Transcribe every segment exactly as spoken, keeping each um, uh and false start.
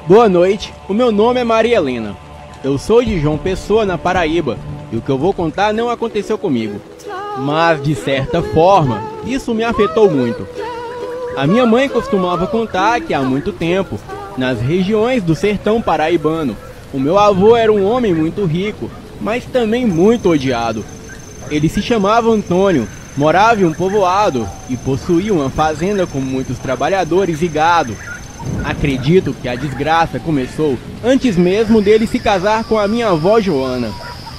Boa noite, o meu nome é Maria Helena. Eu sou de João Pessoa, na Paraíba, e o que eu vou contar não aconteceu comigo. Mas, de certa forma, isso me afetou muito. A minha mãe costumava contar que há muito tempo, nas regiões do sertão paraibano, o meu avô era um homem muito rico, mas também muito odiado. Ele se chamava Antônio, morava em um povoado e possuía uma fazenda com muitos trabalhadores e gado. Acredito que a desgraça começou antes mesmo dele se casar com a minha avó Joana.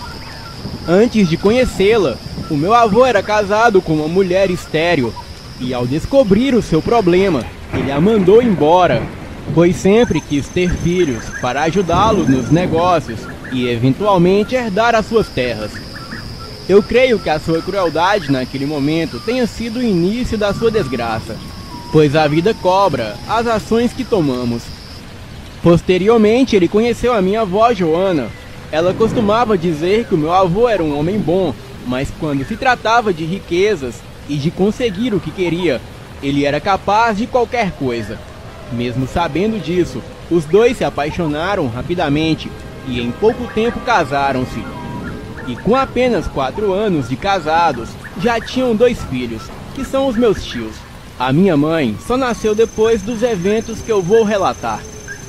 Antes de conhecê-la, o meu avô era casado com uma mulher estéril e, ao descobrir o seu problema, ele a mandou embora, pois sempre quis ter filhos para ajudá-lo nos negócios e eventualmente herdar as suas terras. Eu creio que a sua crueldade naquele momento tenha sido o início da sua desgraça, pois a vida cobra as ações que tomamos. Posteriormente, ele conheceu a minha avó Joana. Ela costumava dizer que o meu avô era um homem bom, mas quando se tratava de riquezas e de conseguir o que queria, ele era capaz de qualquer coisa. Mesmo sabendo disso, os dois se apaixonaram rapidamente e em pouco tempo casaram-se. E com apenas quatro anos de casados, já tinham dois filhos, que são os meus tios. A minha mãe só nasceu depois dos eventos que eu vou relatar.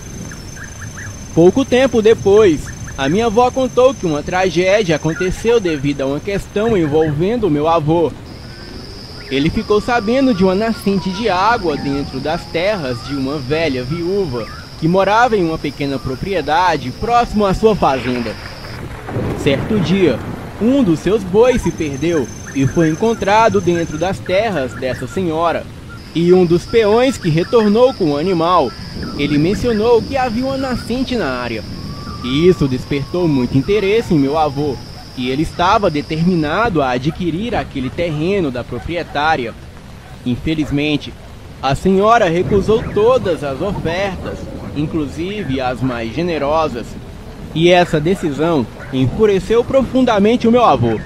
Pouco tempo depois, a minha avó contou que uma tragédia aconteceu devido a uma questão envolvendo o meu avô. Ele ficou sabendo de uma nascente de água dentro das terras de uma velha viúva que morava em uma pequena propriedade próximo à sua fazenda. Certo dia, um dos seus bois se perdeu e foi encontrado dentro das terras dessa senhora. E um dos peões que retornou com o animal, ele mencionou que havia uma nascente na área. E isso despertou muito interesse em meu avô, e ele estava determinado a adquirir aquele terreno da proprietária. Infelizmente, a senhora recusou todas as ofertas, inclusive as mais generosas, e essa decisão enfureceu profundamente o meu avô.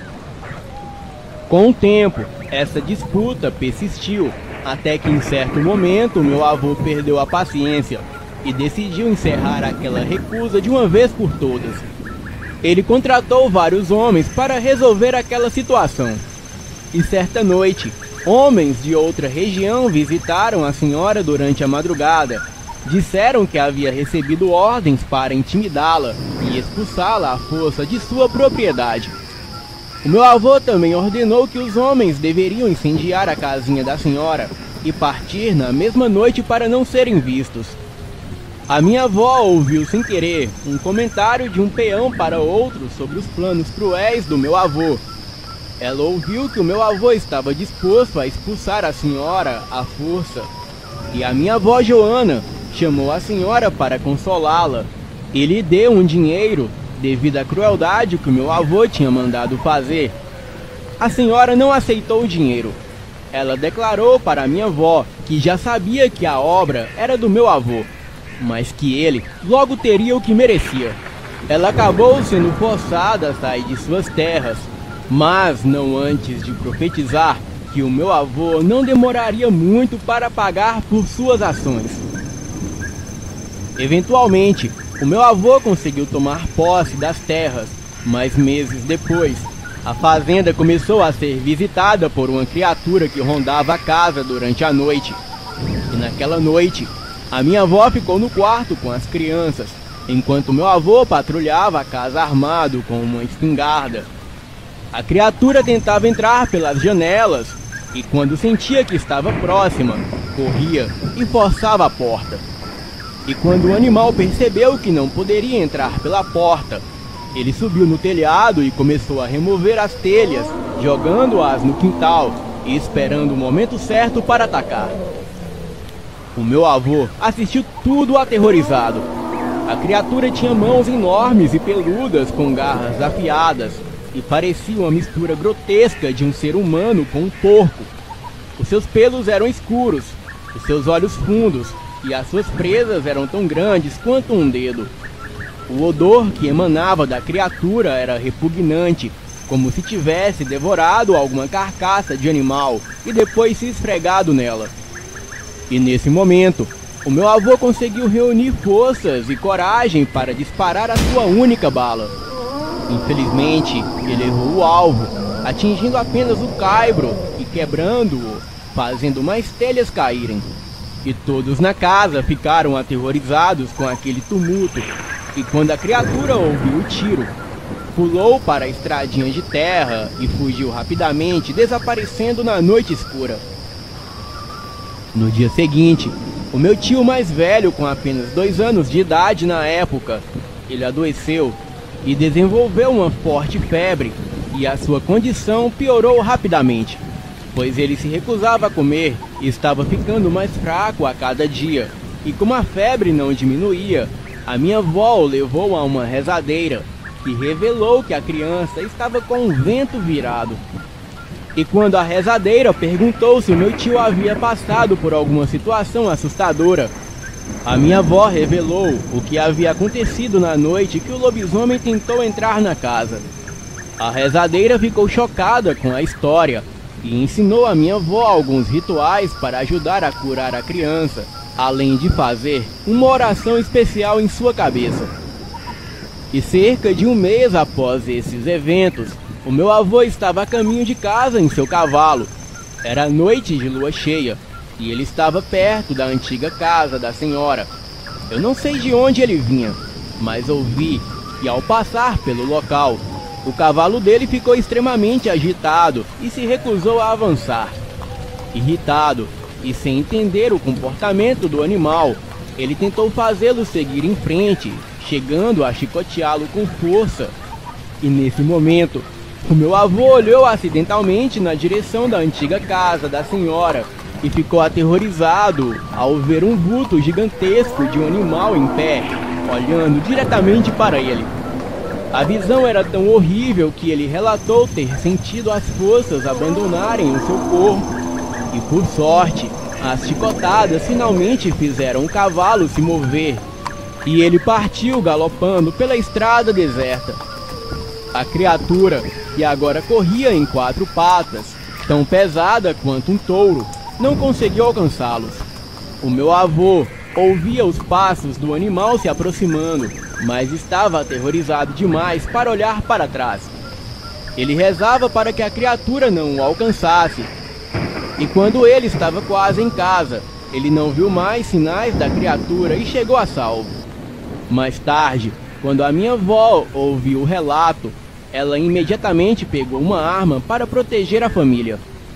Com o tempo, essa disputa persistiu, até que em certo momento o meu avô perdeu a paciência e decidiu encerrar aquela recusa de uma vez por todas. Ele contratou vários homens para resolver aquela situação. E certa noite, homens de outra região visitaram a senhora durante a madrugada. Disseram que havia recebido ordens para intimidá-la e expulsá-la à força de sua propriedade. O meu avô também ordenou que os homens deveriam incendiar a casinha da senhora e partir na mesma noite para não serem vistos. A minha avó ouviu sem querer um comentário de um peão para outro sobre os planos cruéis do meu avô. Ela ouviu que o meu avô estava disposto a expulsar a senhora à força. E a minha avó Joana chamou a senhora para consolá-la e lhe deu um dinheiro devido à crueldade que o meu avô tinha mandado fazer. A senhora não aceitou o dinheiro. Ela declarou para a minha avó que já sabia que a obra era do meu avô, mas que ele logo teria o que merecia. Ela acabou sendo forçada a sair de suas terras, mas não antes de profetizar que o meu avô não demoraria muito para pagar por suas ações. Eventualmente, o meu avô conseguiu tomar posse das terras, mas meses depois, a fazenda começou a ser visitada por uma criatura que rondava a casa durante a noite. E naquela noite, a minha avó ficou no quarto com as crianças, enquanto meu avô patrulhava a casa armado com uma espingarda. A criatura tentava entrar pelas janelas e, quando sentia que estava próxima, corria e forçava a porta. E quando o animal percebeu que não poderia entrar pela porta, ele subiu no telhado e começou a remover as telhas, jogando-as no quintal e esperando o momento certo para atacar. O meu avô assistiu tudo aterrorizado. A criatura tinha mãos enormes e peludas com garras afiadas e parecia uma mistura grotesca de um ser humano com um porco. Os seus pelos eram escuros, os seus olhos fundos e as suas presas eram tão grandes quanto um dedo. O odor que emanava da criatura era repugnante, como se tivesse devorado alguma carcaça de animal e depois se esfregado nela. E nesse momento, O meu avô conseguiu reunir forças e coragem para disparar a sua única bala. Infelizmente, ele errou o alvo, atingindo apenas o caibro e quebrando-o, fazendo mais telhas caírem. E todos na casa ficaram aterrorizados com aquele tumulto, e quando a criatura ouviu o tiro, pulou para a estradinha de terra e fugiu rapidamente, desaparecendo na noite escura. No dia seguinte, o meu tio mais velho, com apenas dois anos de idade na época, ele adoeceu e desenvolveu uma forte febre, e a sua condição piorou rapidamente, pois ele se recusava a comer e estava ficando mais fraco a cada dia. E como a febre não diminuía, a minha avó o levou a uma rezadeira, que revelou que a criança estava com o vento virado. E quando a rezadeira perguntou se o meu tio havia passado por alguma situação assustadora, a minha avó revelou o que havia acontecido na noite que o lobisomem tentou entrar na casa. A rezadeira ficou chocada com a história e ensinou a minha avó alguns rituais para ajudar a curar a criança, além de fazer uma oração especial em sua cabeça. E cerca de um mês após esses eventos, o meu avô estava a caminho de casa em seu cavalo. Era noite de lua cheia e ele estava perto da antiga casa da senhora. Eu não sei de onde ele vinha, mas ouvi que ao passar pelo local, o cavalo dele ficou extremamente agitado e se recusou a avançar. Irritado e sem entender o comportamento do animal, ele tentou fazê-lo seguir em frente, chegando a chicoteá-lo com força. E nesse momento, o meu avô olhou acidentalmente na direção da antiga casa da senhora e ficou aterrorizado ao ver um vulto gigantesco de um animal em pé, olhando diretamente para ele. A visão era tão horrível que ele relatou ter sentido as forças abandonarem o seu corpo. E por sorte, as chicotadas finalmente fizeram o cavalo se mover, e ele partiu galopando pela estrada deserta. A criatura, que agora corria em quatro patas, tão pesada quanto um touro, não conseguiu alcançá-los. O meu avô ouvia os passos do animal se aproximando, mas estava aterrorizado demais para olhar para trás. Ele rezava para que a criatura não o alcançasse. E quando ele estava quase em casa, ele não viu mais sinais da criatura e chegou a salvo. Mais tarde, quando a minha avó ouviu o relato, ela imediatamente pegou uma arma para proteger a família.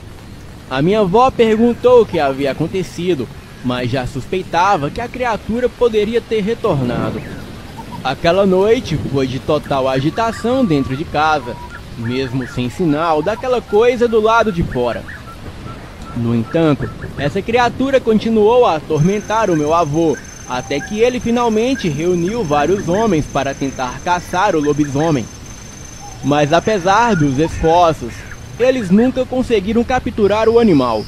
A minha avó perguntou o que havia acontecido, mas já suspeitava que a criatura poderia ter retornado. Aquela noite foi de total agitação dentro de casa, mesmo sem sinal daquela coisa do lado de fora. No entanto, essa criatura continuou a atormentar o meu avô, até que ele finalmente reuniu vários homens para tentar caçar o lobisomem. Mas apesar dos esforços, eles nunca conseguiram capturar o animal.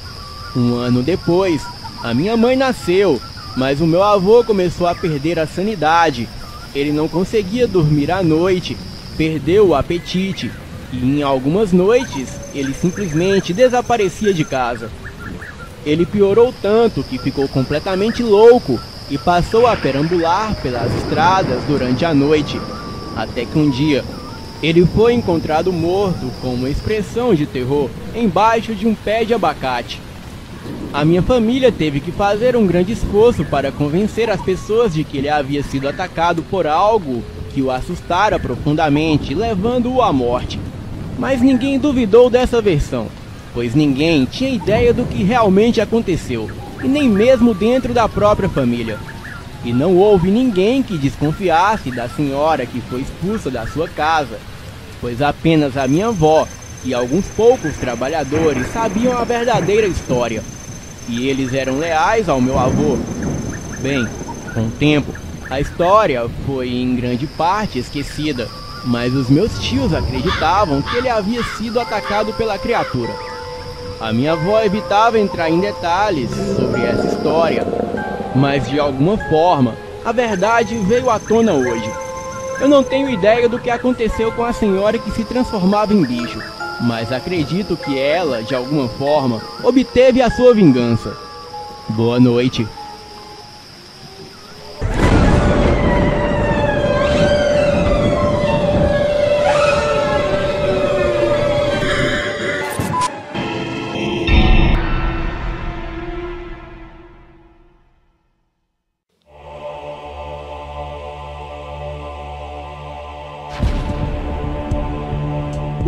Um ano depois, a minha mãe nasceu, mas o meu avô começou a perder a sanidade. Ele não conseguia dormir à noite, perdeu o apetite, e em algumas noites ele simplesmente desaparecia de casa. Ele piorou tanto que ficou completamente louco e passou a perambular pelas estradas durante a noite, até que um dia ele foi encontrado morto com uma expressão de terror embaixo de um pé de abacate. A minha família teve que fazer um grande esforço para convencer as pessoas de que ele havia sido atacado por algo que o assustara profundamente, levando-o à morte. Mas ninguém duvidou dessa versão, pois ninguém tinha ideia do que realmente aconteceu, e nem mesmo dentro da própria família. E não houve ninguém que desconfiasse da senhora que foi expulsa da sua casa, pois apenas a minha avó e alguns poucos trabalhadores sabiam a verdadeira história, e eles eram leais ao meu avô. Bem, com o tempo, a história foi em grande parte esquecida, mas os meus tios acreditavam que ele havia sido atacado pela criatura. A minha avó evitava entrar em detalhes sobre essa história, mas de alguma forma, a verdade veio à tona hoje. Eu não tenho ideia do que aconteceu com a senhora que se transformava em bicho, mas acredito que ela, de alguma forma, obteve a sua vingança. Boa noite.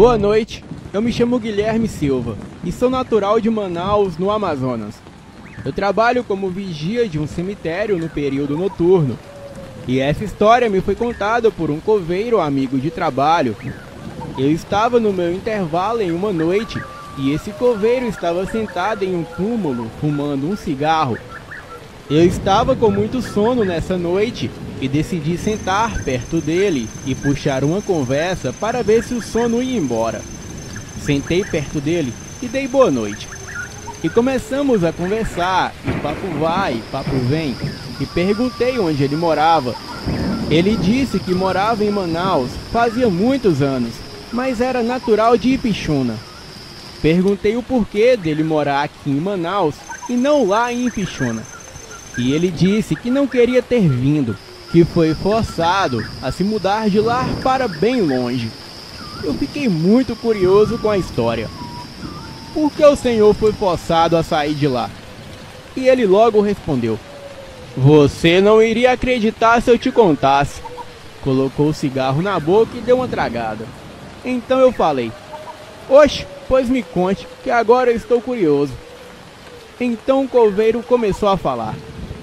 Boa noite, eu me chamo Guilherme Silva e sou natural de Manaus, no Amazonas. Eu trabalho como vigia de um cemitério no período noturno. E essa história me foi contada por um coveiro amigo de trabalho. Eu estava no meu intervalo em uma noite e esse coveiro estava sentado em um túmulo fumando um cigarro. Eu estava com muito sono nessa noite e decidi sentar perto dele e puxar uma conversa para ver se o sono ia embora. Sentei perto dele e dei boa noite. E começamos a conversar, e papo vai, e papo vem, e perguntei onde ele morava. Ele disse que morava em Manaus fazia muitos anos, mas era natural de Ipixuna. Perguntei o porquê dele morar aqui em Manaus e não lá em Ipixuna. E ele disse que não queria ter vindo, que foi forçado a se mudar de lá para bem longe. Eu fiquei muito curioso com a história. Por que o senhor foi forçado a sair de lá? E ele logo respondeu: você não iria acreditar se eu te contasse. Colocou o cigarro na boca e deu uma tragada. Então eu falei: oxe, pois me conte, que agora eu estou curioso. Então o coveiro começou a falar.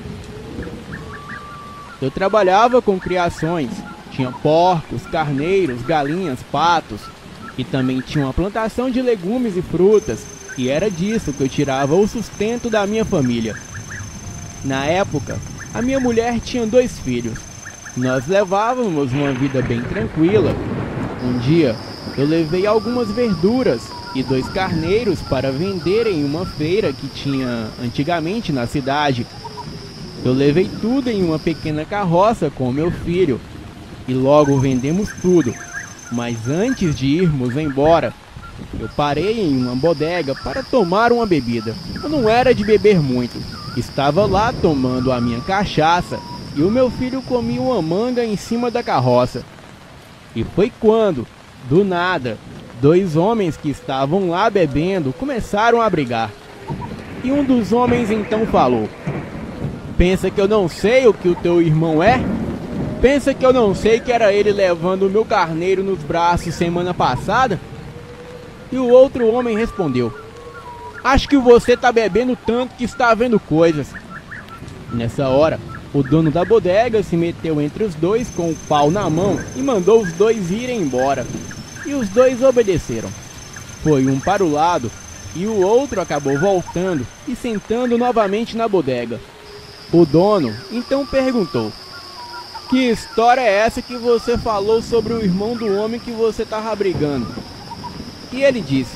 Eu trabalhava com criações, tinha porcos, carneiros, galinhas, patos, e também tinha uma plantação de legumes e frutas, e era disso que eu tirava o sustento da minha família. Na época, a minha mulher tinha dois filhos. Nós levávamos uma vida bem tranquila. Um dia, eu levei algumas verduras e dois carneiros para vender em uma feira que tinha antigamente na cidade. Eu levei tudo em uma pequena carroça com meu filho e logo vendemos tudo. Mas antes de irmos embora, eu parei em uma bodega para tomar uma bebida. Eu não era de beber muito. Estava lá tomando a minha cachaça e o meu filho comia uma manga em cima da carroça. E foi quando, do nada, dois homens que estavam lá bebendo começaram a brigar. E um dos homens então falou: pensa que eu não sei o que o teu irmão é? Pensa que eu não sei que era ele levando o meu carneiro nos braços semana passada? E o outro homem respondeu: acho que você tá bebendo tanto que está vendo coisas. Nessa hora, o dono da bodega se meteu entre os dois com o pau na mão e mandou os dois irem embora. E os dois obedeceram. Foi um para o lado e o outro acabou voltando e sentando novamente na bodega. O dono então perguntou: que história é essa que você falou sobre o irmão do homem que você estava brigando? E ele disse: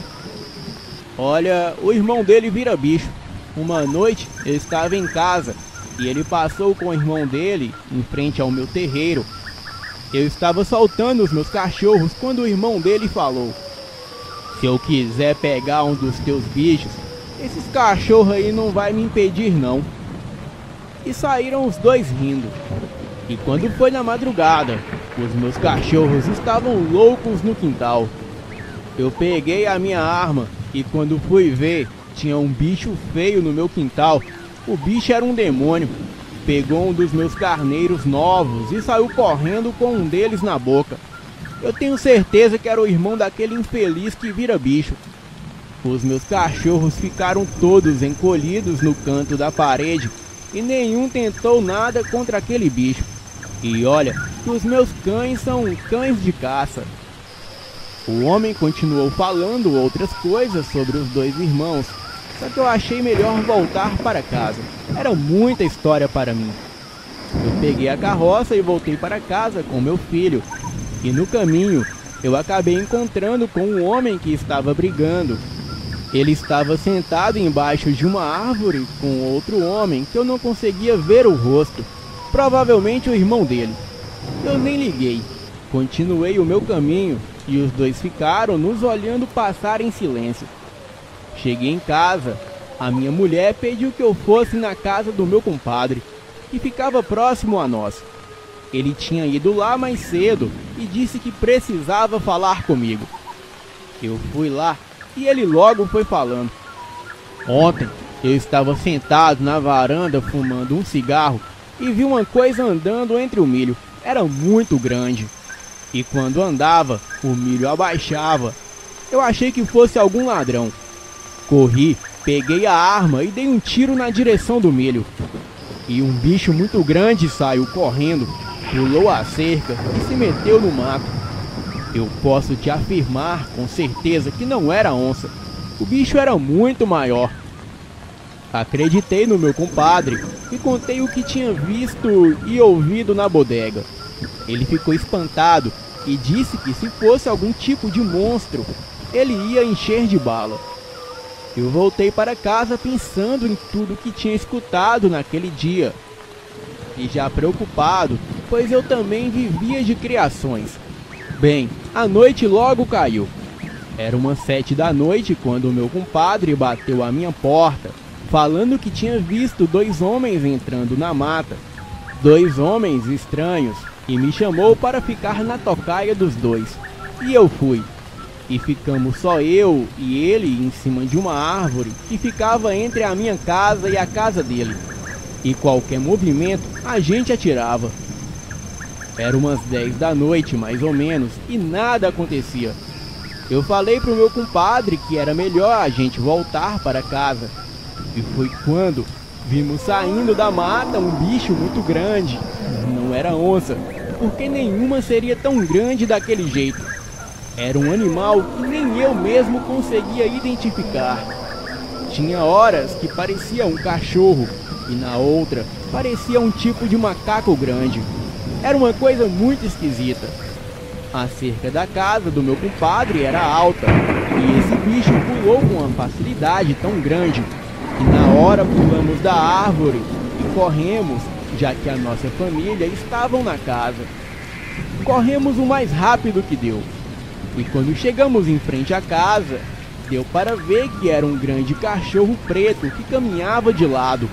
olha, o irmão dele vira bicho. Uma noite eu estava em casa e ele passou com o irmão dele em frente ao meu terreiro. Eu estava soltando os meus cachorros quando o irmão dele falou: se eu quiser pegar um dos teus bichos, esses cachorros aí não vai me impedir não. E saíram os dois rindo. E quando foi na madrugada, os meus cachorros estavam loucos no quintal. Eu peguei a minha arma e quando fui ver, tinha um bicho feio no meu quintal. O bicho era um demônio. Pegou um dos meus carneiros novos e saiu correndo com um deles na boca. Eu tenho certeza que era o irmão daquele infeliz que vira bicho. Os meus cachorros ficaram todos encolhidos no canto da parede e nenhum tentou nada contra aquele bicho. E olha que os meus cães são cães de caça. O homem continuou falando outras coisas sobre os dois irmãos, só que eu achei melhor voltar para casa. Era muita história para mim. Eu peguei a carroça e voltei para casa com meu filho. E no caminho, eu acabei encontrando com um homem que estava brigando. Ele estava sentado embaixo de uma árvore com outro homem que eu não conseguia ver o rosto. Provavelmente o irmão dele. Eu nem liguei. Continuei o meu caminho e os dois ficaram nos olhando passar em silêncio. Cheguei em casa. A minha mulher pediu que eu fosse na casa do meu compadre, que ficava próximo a nós. Ele tinha ido lá mais cedo e disse que precisava falar comigo. Eu fui lá e ele logo foi falando. Ontem eu estava sentado na varanda fumando um cigarro e vi uma coisa andando entre o milho. Era muito grande. E quando andava, o milho abaixava Eu achei que fosse algum ladrão. Corri, peguei a arma e dei um tiro na direção do milho. E um bicho muito grande saiu correndo, pulou a cerca e se meteu no mato. Eu posso te afirmar com certeza que não era onça. O bicho era muito maior. Acreditei no meu compadre e contei o que tinha visto e ouvido na bodega. Ele ficou espantado e disse que se fosse algum tipo de monstro, ele ia encher de bala. Eu voltei para casa pensando em tudo que tinha escutado naquele dia. E já preocupado, pois eu também vivia de criações. Bem, a noite logo caiu. Era umas sete da noite quando o meu compadre bateu à minha porta, falando que tinha visto dois homens entrando na mata. Dois homens estranhos, e me chamou para ficar na tocaia dos dois. E eu fui. E ficamos só eu e ele em cima de uma árvore que ficava entre a minha casa e a casa dele. E qualquer movimento a gente atirava. Era umas dez da noite mais ou menos e nada acontecia. Eu falei pro meu compadre que era melhor a gente voltar para casa. E foi quando vimos saindo da mata um bicho muito grande. Não era onça, porque nenhuma seria tão grande daquele jeito. Era um animal que nem eu mesmo conseguia identificar. Tinha horas que parecia um cachorro e na outra parecia um tipo de macaco grande. Era uma coisa muito esquisita. A cerca da casa do meu compadre era alta e esse bicho pulou com uma facilidade tão grande que na hora pulamos da árvore e corremos, já que a nossa família estavam na casa. Corremos o mais rápido que deu. E quando chegamos em frente à casa, deu para ver que era um grande cachorro preto que caminhava de lado.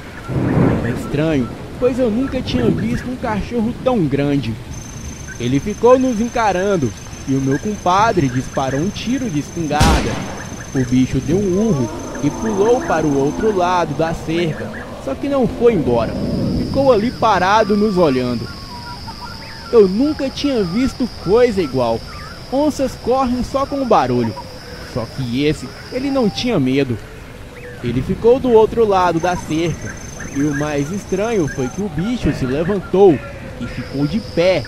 Era estranho, pois eu nunca tinha visto um cachorro tão grande. Ele ficou nos encarando e o meu compadre disparou um tiro de espingarda. O bicho deu um urro e pulou para o outro lado da cerca, só que não foi embora. Ficou ali parado nos olhando. Eu nunca tinha visto coisa igual. Onças correm só com o barulho. Só que esse, ele não tinha medo. Ele ficou do outro lado da cerca. E o mais estranho foi que o bicho se levantou e ficou de pé.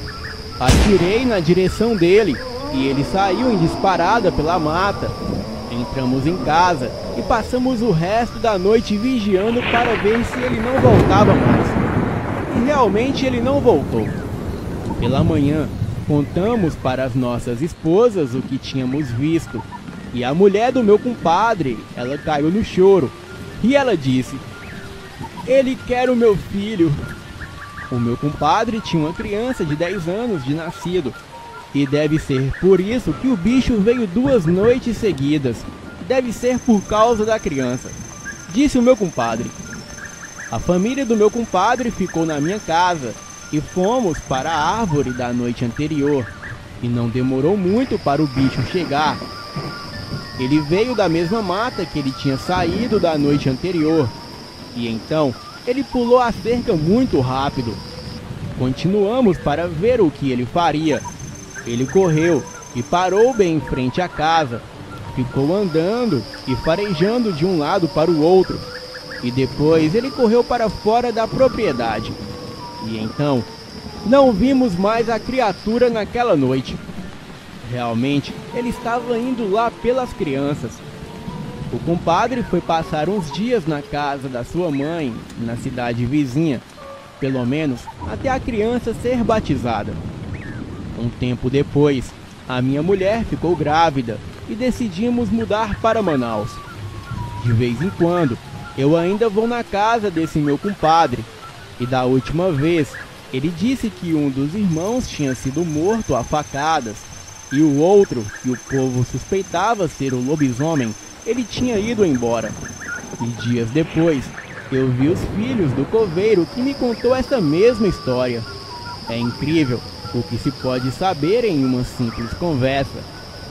Atirei na direção dele e ele saiu em disparada pela mata. Entramos em casa e passamos o resto da noite vigiando para ver se ele não voltava mais. E realmente ele não voltou. Pela manhã, contamos para as nossas esposas o que tínhamos visto. E a mulher do meu compadre, ela caiu no choro. E ela disse: "Ele quer o meu filho." O meu compadre tinha uma criança de dez anos de nascido. E deve ser por isso que o bicho veio duas noites seguidas. Deve ser por causa da criança, disse o meu compadre. A família do meu compadre ficou na minha casa e fomos para a árvore da noite anterior. E não demorou muito para o bicho chegar. Ele veio da mesma mata que ele tinha saído da noite anterior. E então ele pulou a cerca muito rápido. Continuamos para ver o que ele faria. Ele correu e parou bem em frente à casa. Ficou andando e farejando de um lado para o outro. E depois ele correu para fora da propriedade. E então, não vimos mais a criatura naquela noite. Realmente, ele estava indo lá pelas crianças. O compadre foi passar uns dias na casa da sua mãe, na cidade vizinha. Pelo menos, até a criança ser batizada. Um tempo depois, a minha mulher ficou grávida e decidimos mudar para Manaus. De vez em quando, eu ainda vou na casa desse meu compadre. E da última vez, ele disse que um dos irmãos tinha sido morto a facadas. E o outro, que o povo suspeitava ser o lobisomem, ele tinha ido embora. E dias depois, eu vi os filhos do coveiro que me contou essa mesma história. É incrível o que se pode saber em uma simples conversa.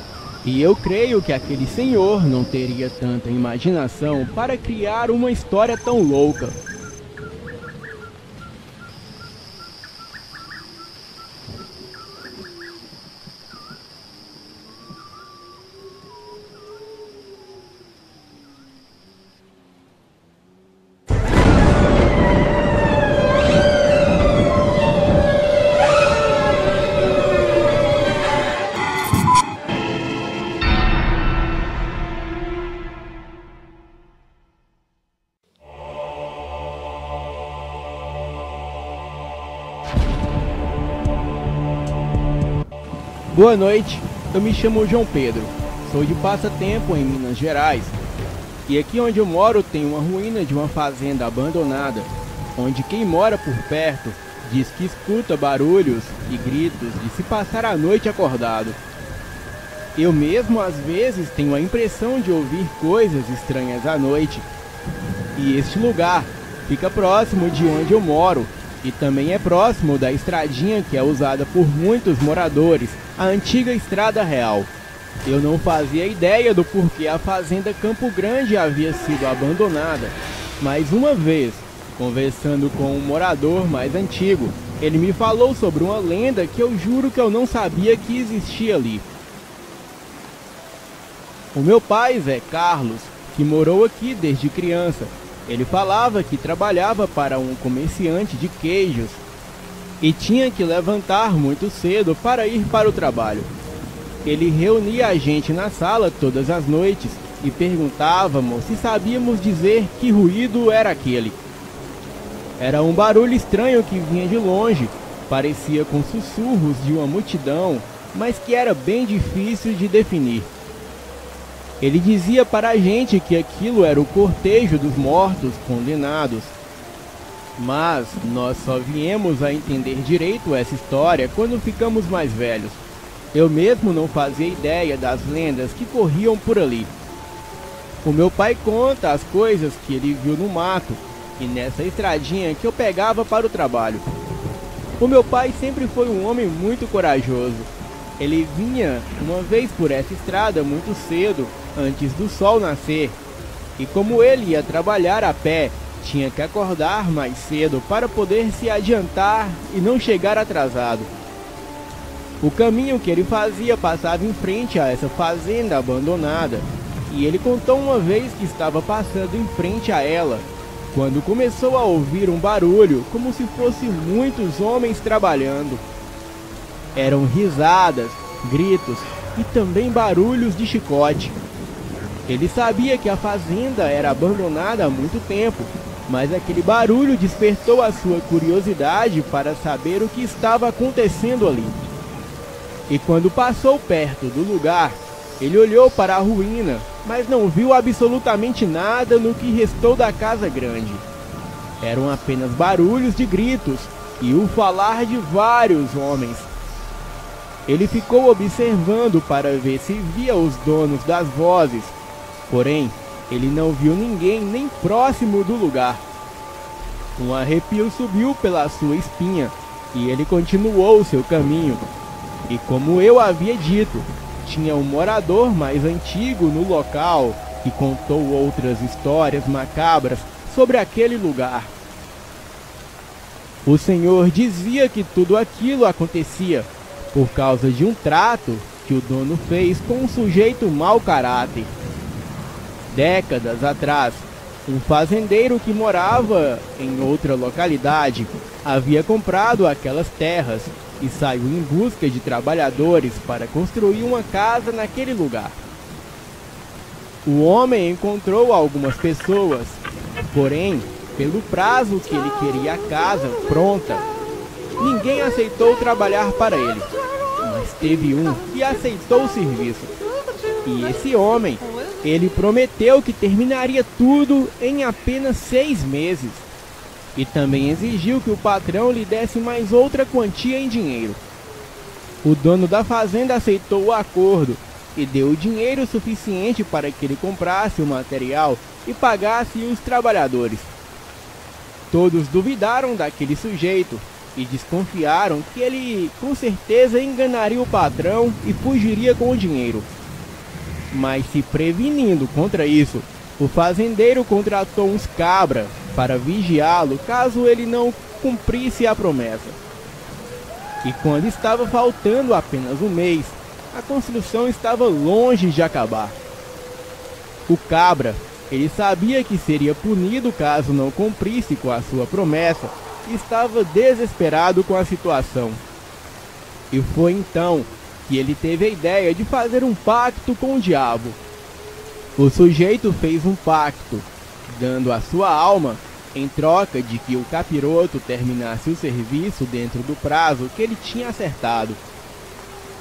E eu creio que aquele senhor não teria tanta imaginação para criar uma história tão louca. Boa noite, eu me chamo João Pedro, sou de Passatempo em Minas Gerais. E aqui onde eu moro tem uma ruína de uma fazenda abandonada, onde quem mora por perto diz que escuta barulhos e gritos de se passar a noite acordado. Eu mesmo às vezes tenho a impressão de ouvir coisas estranhas à noite. E este lugar fica próximo de onde eu moro e também é próximo da estradinha que é usada por muitos moradores, a antiga Estrada Real. Eu não fazia ideia do porquê a fazenda Campo Grande havia sido abandonada, mas uma vez, conversando com um morador mais antigo, ele me falou sobre uma lenda que eu juro que eu não sabia que existia ali. O meu pai, Zé Carlos, que morou aqui desde criança, ele falava que trabalhava para um comerciante de queijos e tinha que levantar muito cedo para ir para o trabalho. Ele reunia a gente na sala todas as noites e perguntávamos se sabíamos dizer que ruído era aquele. Era um barulho estranho que vinha de longe, parecia com sussurros de uma multidão, mas que era bem difícil de definir. Ele dizia para a gente que aquilo era o cortejo dos mortos condenados. Mas nós só viemos a entender direito essa história quando ficamos mais velhos. Eu mesmo não fazia ideia das lendas que corriam por ali. O meu pai conta as coisas que ele viu no mato e nessa estradinha que eu pegava para o trabalho. O meu pai sempre foi um homem muito corajoso. Ele vinha uma vez por essa estrada muito cedo, antes do sol nascer. E como ele ia trabalhar a pé, tinha que acordar mais cedo para poder se adiantar e não chegar atrasado. O caminho que ele fazia passava em frente a essa fazenda abandonada, e ele contou uma vez que estava passando em frente a ela, quando começou a ouvir um barulho como se fossem muitos homens trabalhando. Eram risadas, gritos e também barulhos de chicote. Ele sabia que a fazenda era abandonada há muito tempo, mas aquele barulho despertou a sua curiosidade para saber o que estava acontecendo ali. E quando passou perto do lugar, ele olhou para a ruína, mas não viu absolutamente nada no que restou da casa grande. Eram apenas barulhos de gritos e o falar de vários homens. Ele ficou observando para ver se via os donos das vozes, porém, ele não viu ninguém nem próximo do lugar. Um arrepio subiu pela sua espinha e ele continuou seu caminho. E como eu havia dito, tinha um morador mais antigo no local que contou outras histórias macabras sobre aquele lugar. O senhor dizia que tudo aquilo acontecia por causa de um trato que o dono fez com um sujeito mau caráter. Décadas atrás, um fazendeiro que morava em outra localidade havia comprado aquelas terras e saiu em busca de trabalhadores para construir uma casa naquele lugar. O homem encontrou algumas pessoas, porém, pelo prazo que ele queria a casa pronta, ninguém aceitou trabalhar para ele, mas teve um que aceitou o serviço. E esse homem, ele prometeu que terminaria tudo em apenas seis meses. E também exigiu que o patrão lhe desse mais outra quantia em dinheiro. O dono da fazenda aceitou o acordo e deu o dinheiro suficiente para que ele comprasse o material e pagasse os trabalhadores. Todos duvidaram daquele sujeito e desconfiaram que ele com certeza enganaria o patrão e fugiria com o dinheiro. Mas se prevenindo contra isso, o fazendeiro contratou uns cabras para vigiá-lo caso ele não cumprisse a promessa. E quando estava faltando apenas um mês, a construção estava longe de acabar. O cabra, ele sabia que seria punido caso não cumprisse com a sua promessa e estava desesperado com a situação. E foi então que ele teve a ideia de fazer um pacto com o diabo. O sujeito fez um pacto, dando a sua alma em troca de que o capiroto terminasse o serviço dentro do prazo que ele tinha acertado.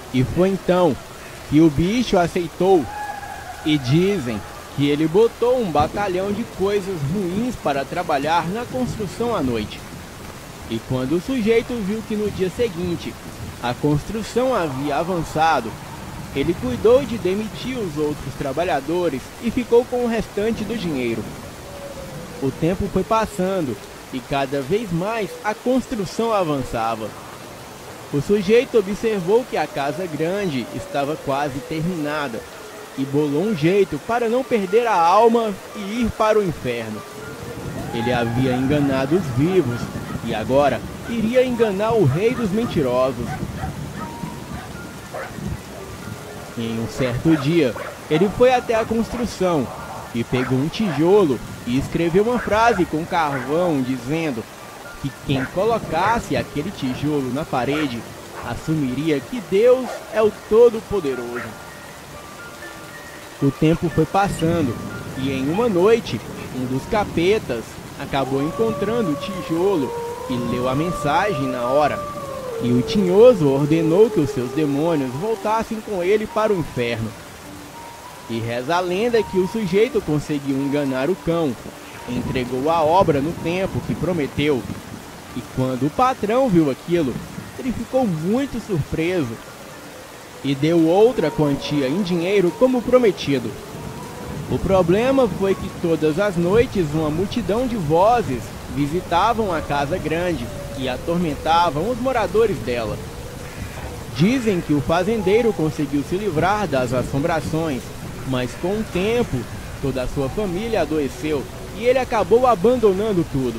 E foi então que o bicho aceitou, e dizem que ele botou um batalhão de coisas ruins para trabalhar na construção à noite. E quando o sujeito viu que no dia seguinte a construção havia avançado, ele cuidou de demitir os outros trabalhadores e ficou com o restante do dinheiro. O tempo foi passando e cada vez mais a construção avançava. O sujeito observou que a casa grande estava quase terminada e bolou um jeito para não perder a alma e ir para o inferno. Ele havia enganado os vivos e agora iria enganar o rei dos mentirosos. Em um certo dia, ele foi até a construção e pegou um tijolo e escreveu uma frase com carvão dizendo que quem colocasse aquele tijolo na parede assumiria que Deus é o Todo-Poderoso. O tempo foi passando e em uma noite, um dos capetas acabou encontrando o tijolo e leu a mensagem na hora. E o tinhoso ordenou que os seus demônios voltassem com ele para o inferno. E reza a lenda que o sujeito conseguiu enganar o cão, entregou a obra no tempo que prometeu. E quando o patrão viu aquilo, ele ficou muito surpreso e deu outra quantia em dinheiro como prometido. O problema foi que todas as noites uma multidão de vozes visitavam a casa grande e atormentavam os moradores dela. Dizem que o fazendeiro conseguiu se livrar das assombrações, mas com o tempo toda a sua família adoeceu e ele acabou abandonando tudo.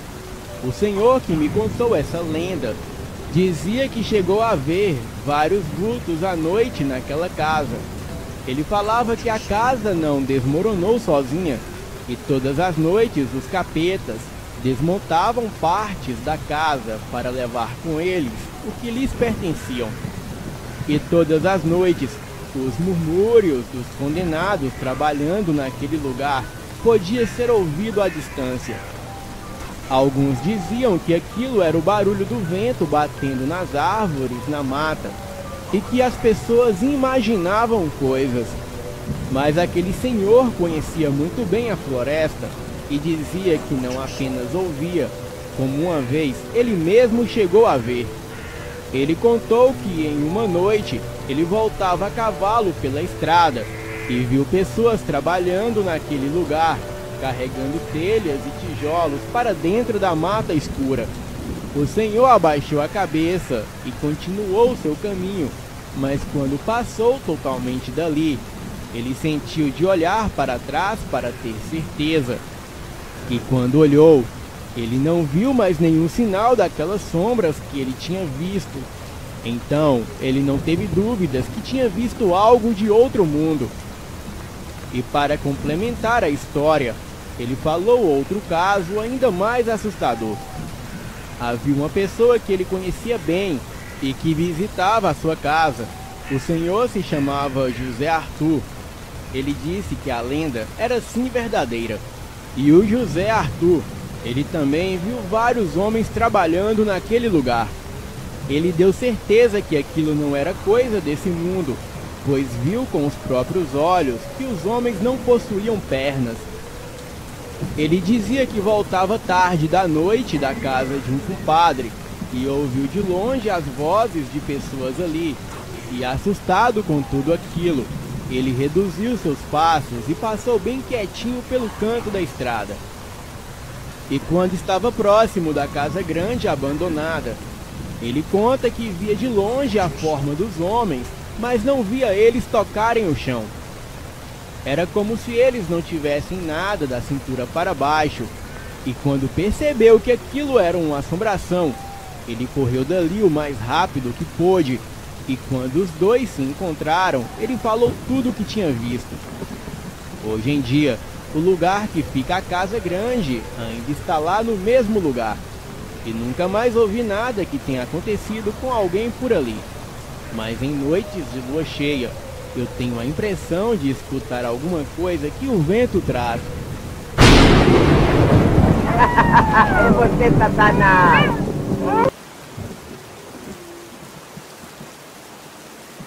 O senhor que me contou essa lenda dizia que chegou a ver vários vultos à noite naquela casa. Ele falava que a casa não desmoronou sozinha e todas as noites os capetas desmontavam partes da casa para levar com eles o que lhes pertenciam. E todas as noites os murmúrios dos condenados trabalhando naquele lugar podia ser ouvido à distância. Alguns diziam que aquilo era o barulho do vento batendo nas árvores, na mata, e que as pessoas imaginavam coisas. Mas aquele senhor conhecia muito bem a floresta e dizia que não apenas ouvia, como uma vez ele mesmo chegou a ver. Ele contou que em uma noite ele voltava a cavalo pela estrada e viu pessoas trabalhando naquele lugar, carregando telhas e tijolos para dentro da mata escura. O senhor abaixou a cabeça e continuou seu caminho, mas quando passou totalmente dali, ele sentiu de olhar para trás para ter certeza. E quando olhou, ele não viu mais nenhum sinal daquelas sombras que ele tinha visto. Então, ele não teve dúvidas que tinha visto algo de outro mundo. E para complementar a história, ele falou outro caso ainda mais assustador. Havia uma pessoa que ele conhecia bem e que visitava a sua casa. O senhor se chamava José Arthur. Ele disse que a lenda era sim verdadeira. E o José Arthur, ele também viu vários homens trabalhando naquele lugar. Ele deu certeza que aquilo não era coisa desse mundo, pois viu com os próprios olhos que os homens não possuíam pernas. Ele dizia que voltava tarde da noite da casa de um compadre e ouviu de longe as vozes de pessoas ali. E assustado com tudo aquilo, ele reduziu seus passos e passou bem quietinho pelo canto da estrada. E quando estava próximo da casa grande abandonada, ele conta que via de longe a forma dos homens, mas não via eles tocarem o chão. Era como se eles não tivessem nada da cintura para baixo, e quando percebeu que aquilo era uma assombração, ele correu dali o mais rápido que pôde, e quando os dois se encontraram, ele falou tudo o que tinha visto. Hoje em dia, o lugar que fica a casa grande ainda está lá no mesmo lugar, e nunca mais ouvi nada que tenha acontecido com alguém por ali. Mas em noites de lua cheia, eu tenho a impressão de escutar alguma coisa que o vento traz. É você, Satanás!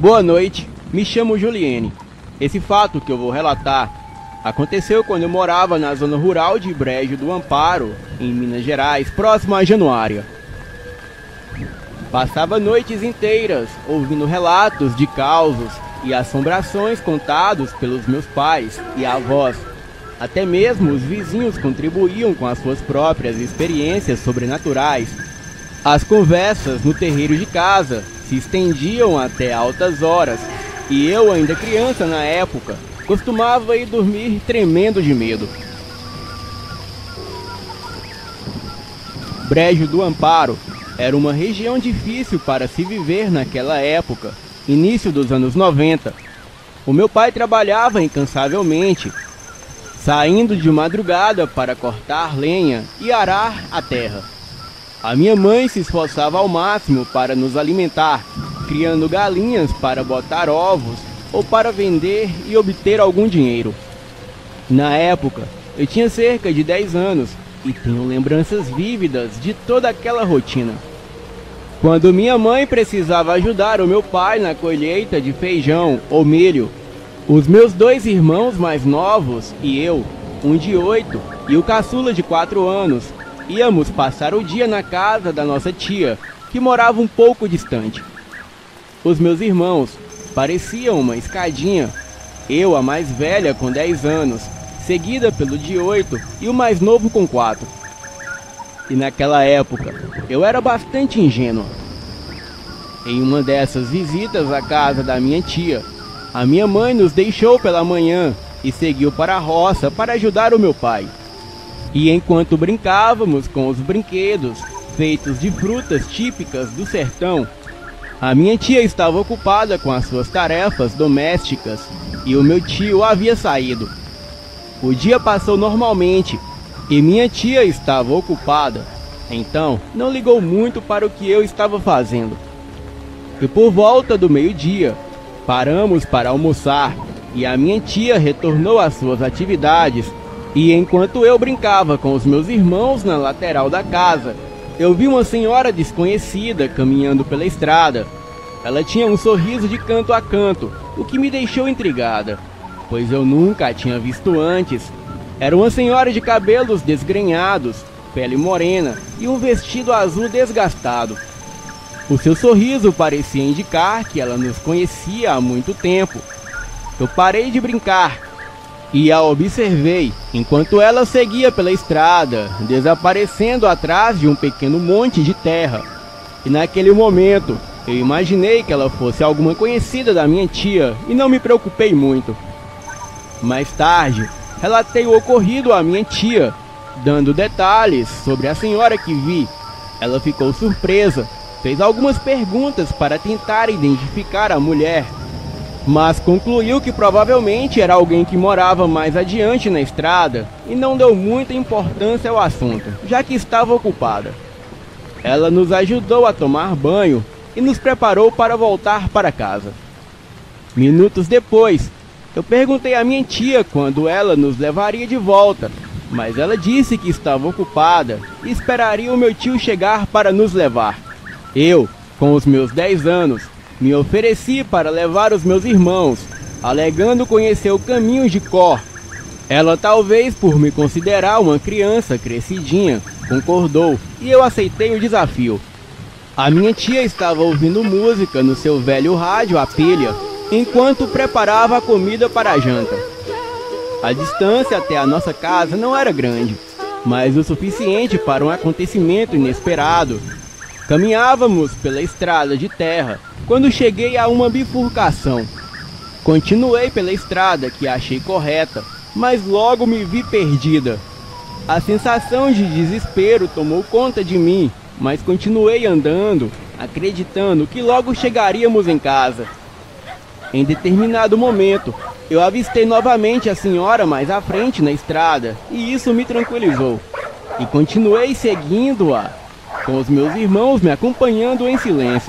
Boa noite, me chamo Juliene. Esse fato que eu vou relatar aconteceu quando eu morava na zona rural de Brejo do Amparo, em Minas Gerais, próximo a Januária. Passava noites inteiras ouvindo relatos de causos e assombrações contados pelos meus pais e avós. Até mesmo os vizinhos contribuíam com as suas próprias experiências sobrenaturais. As conversas no terreiro de casa se estendiam até altas horas, e eu, ainda criança na época, costumava ir dormir tremendo de medo. Brejo do Amparo era uma região difícil para se viver naquela época, início dos anos noventa. O meu pai trabalhava incansavelmente, saindo de madrugada para cortar lenha e arar a terra. A minha mãe se esforçava ao máximo para nos alimentar, criando galinhas para botar ovos ou para vender e obter algum dinheiro. Na época, eu tinha cerca de dez anos e tenho lembranças vívidas de toda aquela rotina. Quando minha mãe precisava ajudar o meu pai na colheita de feijão ou milho, os meus dois irmãos mais novos e eu, um de oito e o caçula de quatro anos, íamos passar o dia na casa da nossa tia, que morava um pouco distante. Os meus irmãos pareciam uma escadinha, eu a mais velha com dez anos, seguida pelo de oito e o mais novo com quatro. E naquela época, eu era bastante ingênua. Em uma dessas visitas à casa da minha tia, a minha mãe nos deixou pela manhã e seguiu para a roça para ajudar o meu pai. E enquanto brincávamos com os brinquedos feitos de frutas típicas do sertão, a minha tia estava ocupada com as suas tarefas domésticas e o meu tio havia saído. O dia passou normalmente e minha tia estava ocupada, então não ligou muito para o que eu estava fazendo. E por volta do meio-dia, paramos para almoçar e a minha tia retornou às suas atividades. E enquanto eu brincava com os meus irmãos na lateral da casa, eu vi uma senhora desconhecida caminhando pela estrada. Ela tinha um sorriso de canto a canto, o que me deixou intrigada, pois eu nunca a tinha visto antes. Era uma senhora de cabelos desgrenhados, pele morena e um vestido azul desgastado. O seu sorriso parecia indicar que ela nos conhecia há muito tempo. Eu parei de brincar e a observei enquanto ela seguia pela estrada, desaparecendo atrás de um pequeno monte de terra. E naquele momento, eu imaginei que ela fosse alguma conhecida da minha tia e não me preocupei muito. Mais tarde, relatei o ocorrido à minha tia, dando detalhes sobre a senhora que vi. Ela ficou surpresa, fez algumas perguntas para tentar identificar a mulher, mas concluiu que provavelmente era alguém que morava mais adiante na estrada e não deu muita importância ao assunto, já que estava ocupada. Ela nos ajudou a tomar banho e nos preparou para voltar para casa. Minutos depois, eu perguntei à minha tia quando ela nos levaria de volta, mas ela disse que estava ocupada e esperaria o meu tio chegar para nos levar. Eu, com os meus dez anos, me ofereci para levar os meus irmãos, alegando conhecer o caminho de cor. Ela, talvez por me considerar uma criança crescidinha, concordou e eu aceitei o desafio. A minha tia estava ouvindo música no seu velho rádio a pilha, enquanto preparava a comida para a janta. A distância até a nossa casa não era grande, mas o suficiente para um acontecimento inesperado. Caminhávamos pela estrada de terra quando cheguei a uma bifurcação. Continuei pela estrada que achei correta, mas logo me vi perdida. A sensação de desespero tomou conta de mim, mas continuei andando, acreditando que logo chegaríamos em casa. Em determinado momento, eu avistei novamente a senhora mais à frente na estrada, e isso me tranquilizou. E continuei seguindo-a, com os meus irmãos me acompanhando em silêncio.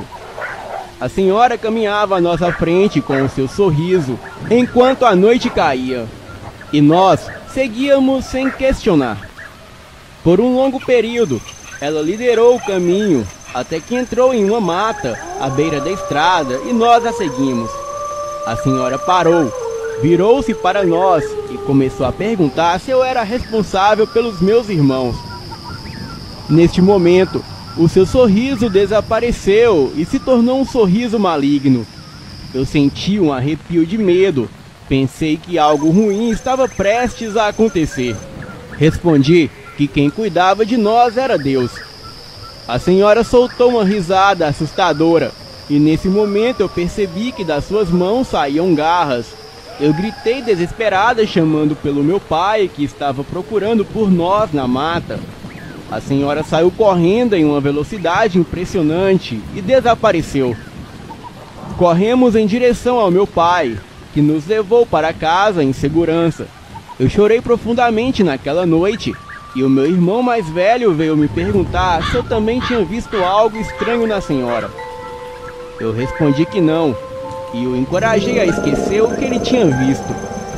A senhora caminhava à nossa frente com o seu sorriso, enquanto a noite caía. E nós seguíamos sem questionar. Por um longo período, ela liderou o caminho até que entrou em uma mata à beira da estrada e nós a seguimos. A senhora parou, virou-se para nós e começou a perguntar se eu era responsável pelos meus irmãos. Neste momento, o seu sorriso desapareceu e se tornou um sorriso maligno. Eu senti um arrepio de medo. Pensei que algo ruim estava prestes a acontecer. Respondi que quem cuidava de nós era Deus. A senhora soltou uma risada assustadora e nesse momento eu percebi que das suas mãos saíam garras. Eu gritei desesperada chamando pelo meu pai que estava procurando por nós na mata. A senhora saiu correndo em uma velocidade impressionante e desapareceu. Corremos em direção ao meu pai, que nos levou para casa em segurança. Eu chorei profundamente naquela noite e o meu irmão mais velho veio me perguntar se eu também tinha visto algo estranho na senhora. Eu respondi que não e o encorajei a esquecer o que ele tinha visto.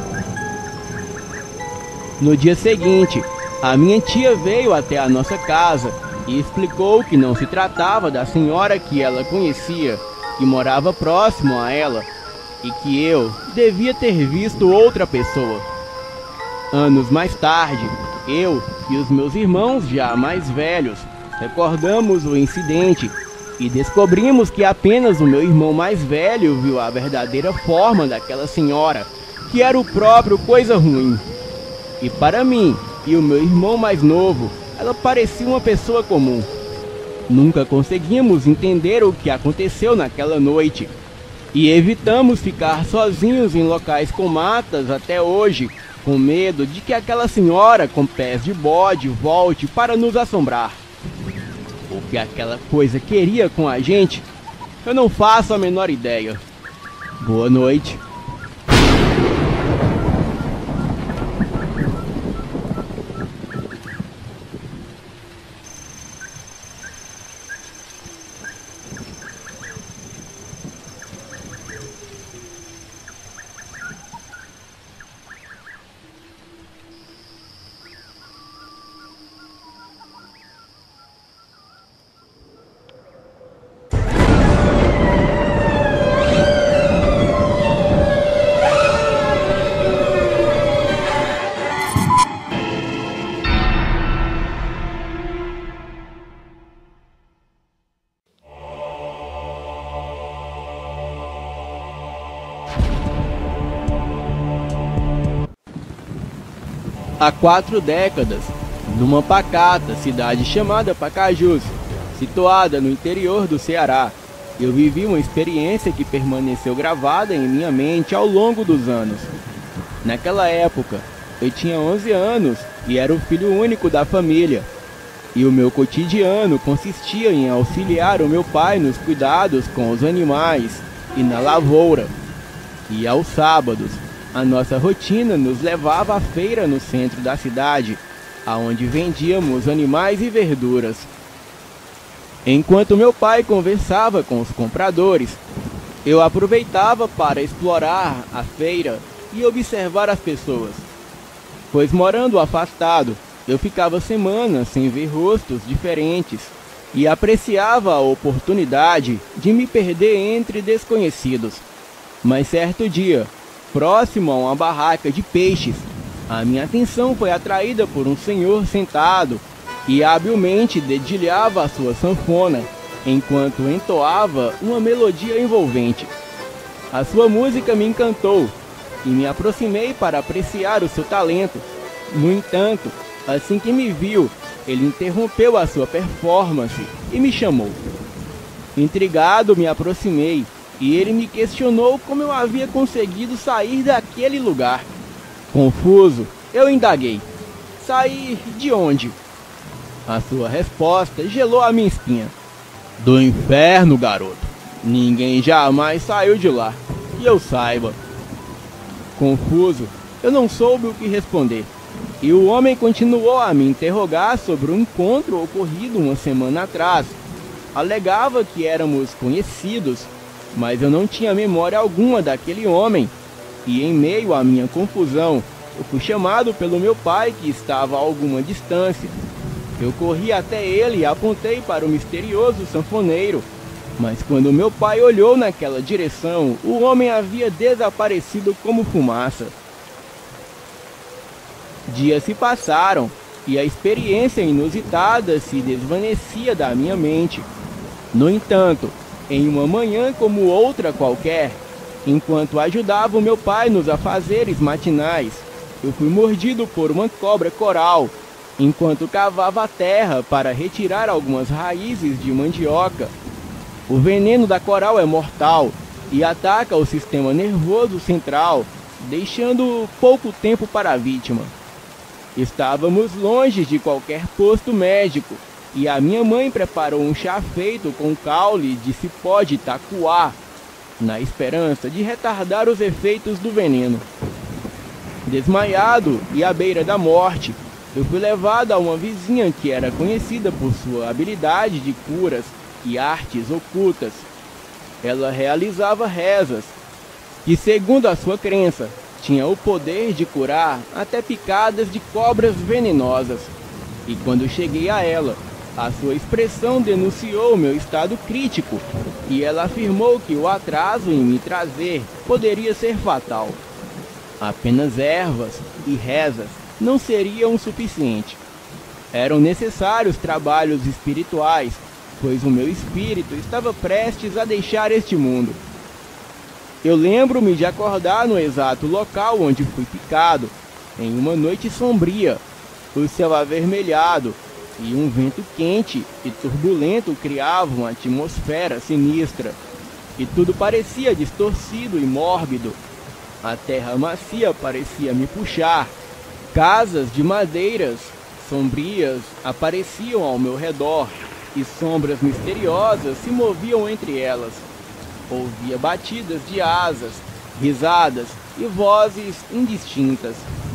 No dia seguinte, a minha tia veio até a nossa casa e explicou que não se tratava da senhora que ela conhecia, que morava próximo a ela, e que eu devia ter visto outra pessoa. Anos mais tarde, eu e os meus irmãos já mais velhos recordamos o incidente e descobrimos que apenas o meu irmão mais velho viu a verdadeira forma daquela senhora, que era o próprio Coisa Ruim. E para mim e o meu irmão mais novo, ela parecia uma pessoa comum. Nunca conseguimos entender o que aconteceu naquela noite e evitamos ficar sozinhos em locais com matas até hoje, com medo de que aquela senhora com pés de bode volte para nos assombrar. O que aquela coisa queria com a gente, eu não faço a menor ideia. Boa noite. Há quatro décadas, numa pacata cidade chamada Pacajus, situada no interior do Ceará, eu vivi uma experiência que permaneceu gravada em minha mente ao longo dos anos. Naquela época, eu tinha onze anos e era o filho único da família, e o meu cotidiano consistia em auxiliar o meu pai nos cuidados com os animais e na lavoura. E aos sábados, a nossa rotina nos levava à feira no centro da cidade, aonde vendíamos animais e verduras. Enquanto meu pai conversava com os compradores, eu aproveitava para explorar a feira e observar as pessoas. Pois morando afastado, eu ficava semanas sem ver rostos diferentes e apreciava a oportunidade de me perder entre desconhecidos. Mas certo dia, próximo a uma barraca de peixes, a minha atenção foi atraída por um senhor sentado e habilmente dedilhava a sua sanfona, enquanto entoava uma melodia envolvente. A sua música me encantou e me aproximei para apreciar o seu talento. No entanto, assim que me viu, ele interrompeu a sua performance e me chamou. Intrigado, me aproximei e ele me questionou como eu havia conseguido sair daquele lugar. Confuso, eu indaguei: sair de onde? A sua resposta gelou a minha espinha: do inferno, garoto. Ninguém jamais saiu de lá, que eu saiba. Confuso, eu não soube o que responder. E o homem continuou a me interrogar sobre um encontro ocorrido uma semana atrás. Alegava que éramos conhecidos, mas eu não tinha memória alguma daquele homem, e em meio à minha confusão, eu fui chamado pelo meu pai, que estava a alguma distância. Eu corri até ele e apontei para o misterioso sanfoneiro, mas quando meu pai olhou naquela direção, o homem havia desaparecido como fumaça. Dias se passaram e a experiência inusitada se desvanecia da minha mente. No entanto, em uma manhã como outra qualquer, enquanto ajudava o meu pai nos afazeres matinais, eu fui mordido por uma cobra coral, enquanto cavava a terra para retirar algumas raízes de mandioca. O veneno da coral é mortal e ataca o sistema nervoso central, deixando pouco tempo para a vítima. Estávamos longe de qualquer posto médico, e a minha mãe preparou um chá feito com caule de cipó de tacuá, na esperança de retardar os efeitos do veneno. Desmaiado e à beira da morte, eu fui levado a uma vizinha que era conhecida por sua habilidade de curas e artes ocultas. Ela realizava rezas, que, segundo a sua crença, tinha o poder de curar até picadas de cobras venenosas. E quando cheguei a ela, a sua expressão denunciou meu estado crítico, e ela afirmou que o atraso em me trazer poderia ser fatal. Apenas ervas e rezas não seriam o suficiente. Eram necessários trabalhos espirituais, pois o meu espírito estava prestes a deixar este mundo. Eu lembro-me de acordar no exato local onde fui picado, em uma noite sombria, o céu avermelhado e um vento quente e turbulento criavam uma atmosfera sinistra, e tudo parecia distorcido e mórbido. A terra macia parecia me puxar. Casas de madeiras sombrias apareciam ao meu redor, e sombras misteriosas se moviam entre elas. Ouvia batidas de asas, risadas e vozes indistintas.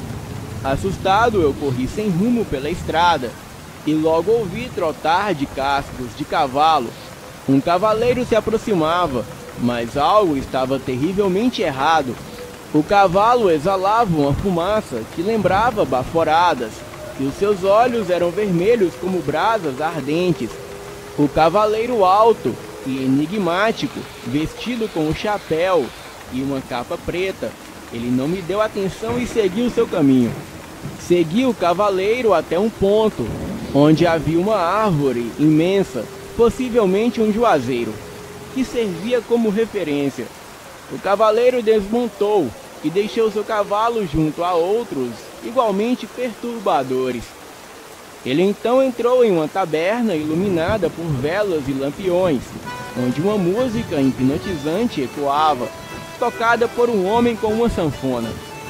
Assustado, eu corri sem rumo pela estrada, e logo ouvi trotar de cascos de cavalo. Um cavaleiro se aproximava, mas algo estava terrivelmente errado. O cavalo exalava uma fumaça que lembrava baforadas, e os seus olhos eram vermelhos como brasas ardentes. O cavaleiro alto e enigmático, vestido com um chapéu e uma capa preta, ele não me deu atenção e seguiu seu caminho. Segui o cavaleiro até um ponto, onde havia uma árvore imensa, possivelmente um juazeiro, que servia como referência. O cavaleiro desmontou e deixou seu cavalo junto a outros, igualmente perturbadores. Ele então entrou em uma taberna iluminada por velas e lampiões, onde uma música hipnotizante ecoava, tocada por um homem com uma sanfona.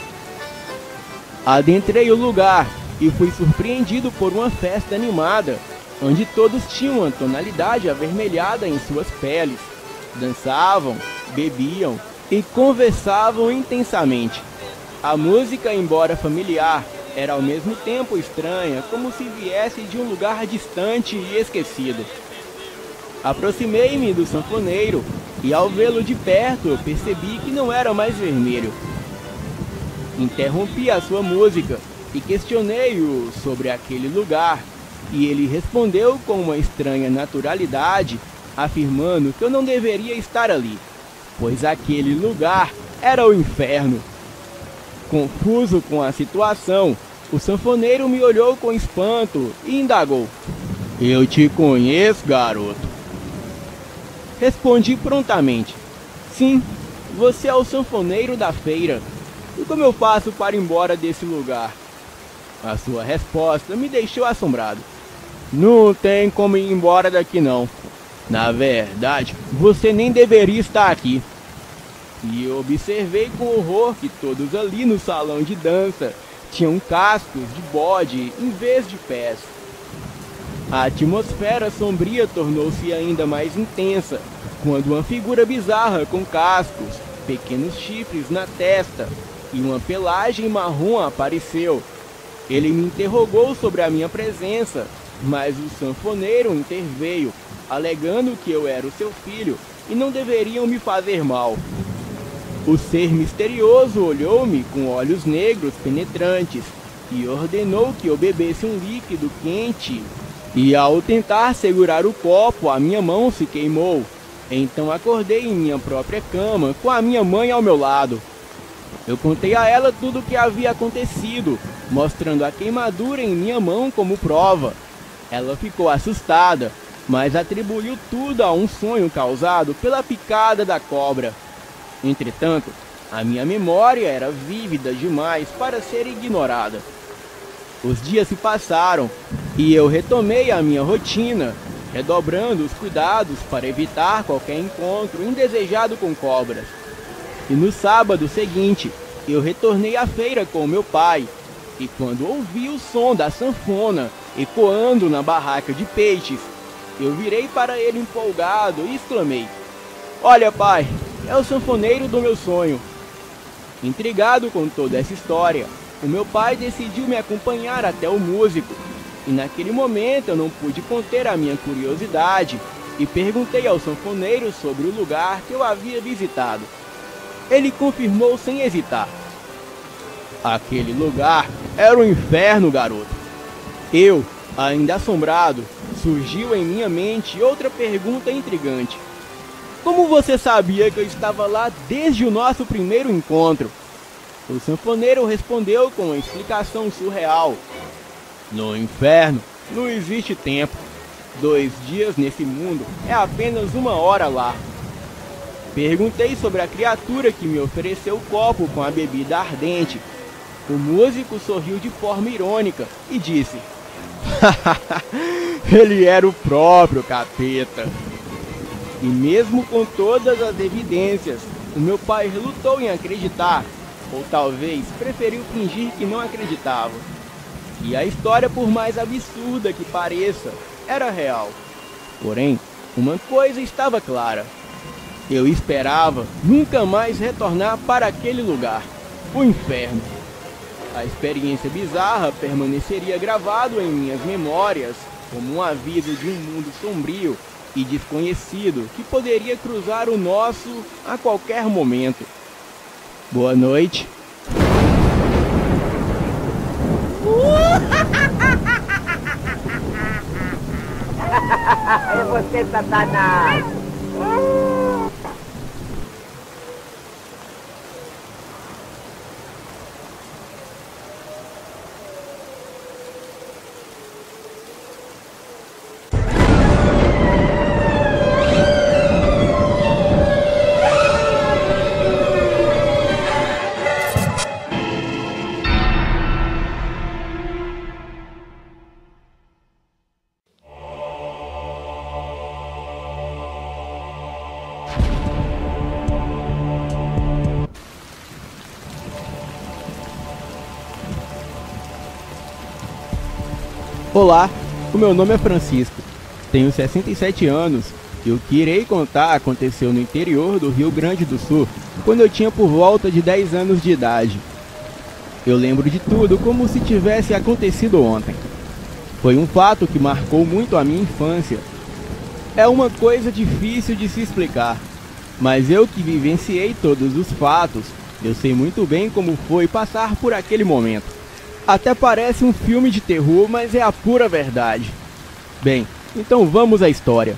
Adentrei o lugar e fui surpreendido por uma festa animada, onde todos tinham uma tonalidade avermelhada em suas peles, dançavam, bebiam e conversavam intensamente. A música, embora familiar, era ao mesmo tempo estranha, como se viesse de um lugar distante e esquecido. Aproximei-me do sanfoneiro e, ao vê-lo de perto, eu percebi que não era mais vermelho. Interrompi a sua música e questionei-o sobre aquele lugar, e ele respondeu com uma estranha naturalidade, afirmando que eu não deveria estar ali, pois aquele lugar era o inferno. Confuso com a situação, o sanfoneiro me olhou com espanto e indagou: "Eu te conheço, garoto?" Respondi prontamente: "Sim, você é o sanfoneiro da feira. E como eu faço para ir embora desse lugar?" A sua resposta me deixou assombrado. "Não tem como ir embora daqui não. Na verdade, você nem deveria estar aqui." E eu observei com horror que todos ali no salão de dança tinham cascos de bode em vez de pés. A atmosfera sombria tornou-se ainda mais intensa, quando uma figura bizarra com cascos, pequenos chifres na testa e uma pelagem marrom apareceu. Ele me interrogou sobre a minha presença, mas o sanfoneiro interveio, alegando que eu era o seu filho e não deveriam me fazer mal. O ser misterioso olhou-me com olhos negros penetrantes e ordenou que eu bebesse um líquido quente. E ao tentar segurar o copo, a minha mão se queimou. Então acordei em minha própria cama, com a minha mãe ao meu lado. Eu contei a ela tudo o que havia acontecido, mostrando a queimadura em minha mão como prova. Ela ficou assustada, mas atribuiu tudo a um sonho causado pela picada da cobra. Entretanto, a minha memória era vívida demais para ser ignorada. Os dias se passaram e eu retomei a minha rotina, redobrando os cuidados para evitar qualquer encontro indesejado com cobras. E no sábado seguinte, eu retornei à feira com meu pai, e quando ouvi o som da sanfona ecoando na barraca de peixes, eu virei para ele empolgado e exclamei: "Olha, pai, é o sanfoneiro do meu sonho." Intrigado com toda essa história, o meu pai decidiu me acompanhar até o músico, e naquele momento eu não pude conter a minha curiosidade e perguntei ao sanfoneiro sobre o lugar que eu havia visitado. Ele confirmou sem hesitar: "Aquele lugar era o inferno, garoto." Eu, ainda assombrado, surgiu em minha mente outra pergunta intrigante: "Como você sabia que eu estava lá desde o nosso primeiro encontro?" O sanfoneiro respondeu com uma explicação surreal: "No inferno não existe tempo. Dois dias nesse mundo é apenas uma hora lá." Perguntei sobre a criatura que me ofereceu o copo com a bebida ardente. O músico sorriu de forma irônica e disse: "Ele era o próprio capeta." E mesmo com todas as evidências, o meu pai relutou em acreditar, ou talvez preferiu fingir que não acreditava. E a história, por mais absurda que pareça, era real. Porém, uma coisa estava clara: eu esperava nunca mais retornar para aquele lugar, o inferno. A experiência bizarra permaneceria gravado em minhas memórias como um aviso de um mundo sombrio e desconhecido que poderia cruzar o nosso a qualquer momento. Boa noite. É você, Satanás! Olá, o meu nome é Francisco, tenho sessenta e sete anos e o que irei contar aconteceu no interior do Rio Grande do Sul, quando eu tinha por volta de dez anos de idade. Eu lembro de tudo como se tivesse acontecido ontem. Foi um fato que marcou muito a minha infância. É uma coisa difícil de se explicar, mas eu que vivenciei todos os fatos, eu sei muito bem como foi passar por aquele momento. Até parece um filme de terror, mas é a pura verdade. Bem, então vamos à história.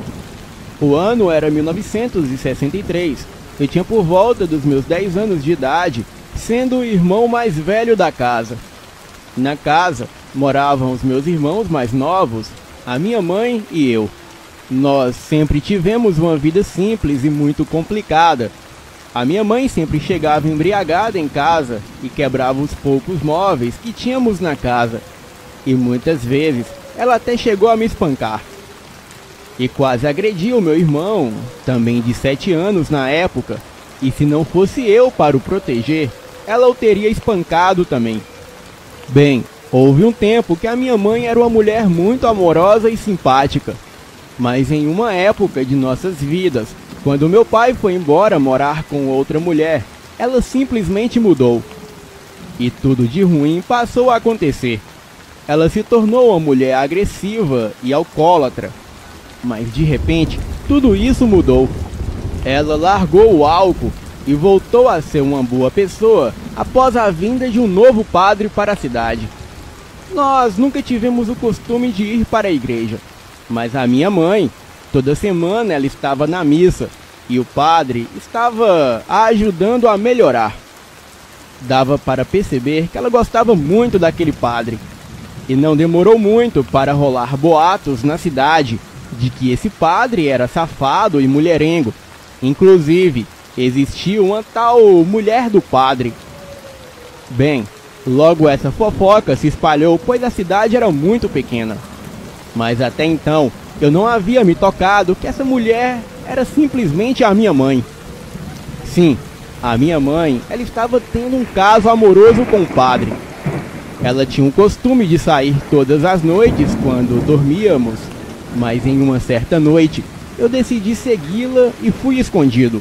O ano era mil novecentos e sessenta e três. Eu tinha por volta dos meus dez anos de idade, sendo o irmão mais velho da casa. Na casa moravam os meus irmãos mais novos, a minha mãe e eu. Nós sempre tivemos uma vida simples e muito complicada. A minha mãe sempre chegava embriagada em casa e quebrava os poucos móveis que tínhamos na casa. E muitas vezes ela até chegou a me espancar. E quase agrediu meu irmão, também de sete anos na época. E se não fosse eu para o proteger, ela o teria espancado também. Bem, houve um tempo que a minha mãe era uma mulher muito amorosa e simpática. Mas em uma época de nossas vidas, quando meu pai foi embora morar com outra mulher, ela simplesmente mudou. E tudo de ruim passou a acontecer. Ela se tornou uma mulher agressiva e alcoólatra. Mas de repente, tudo isso mudou. Ela largou o álcool e voltou a ser uma boa pessoa após a vinda de um novo padre para a cidade. Nós nunca tivemos o costume de ir para a igreja, mas a minha mãe, toda semana ela estava na missa e o padre estava a ajudando a melhorar. Dava para perceber que ela gostava muito daquele padre. E não demorou muito para rolar boatos na cidade de que esse padre era safado e mulherengo. Inclusive, existia uma tal mulher do padre. Bem, logo essa fofoca se espalhou, pois a cidade era muito pequena. Mas até então, eu não havia me tocado que essa mulher era simplesmente a minha mãe. Sim, a minha mãe, ela estava tendo um caso amoroso com o padre. Ela tinha o costume de sair todas as noites quando dormíamos, mas em uma certa noite eu decidi segui-la e fui escondido.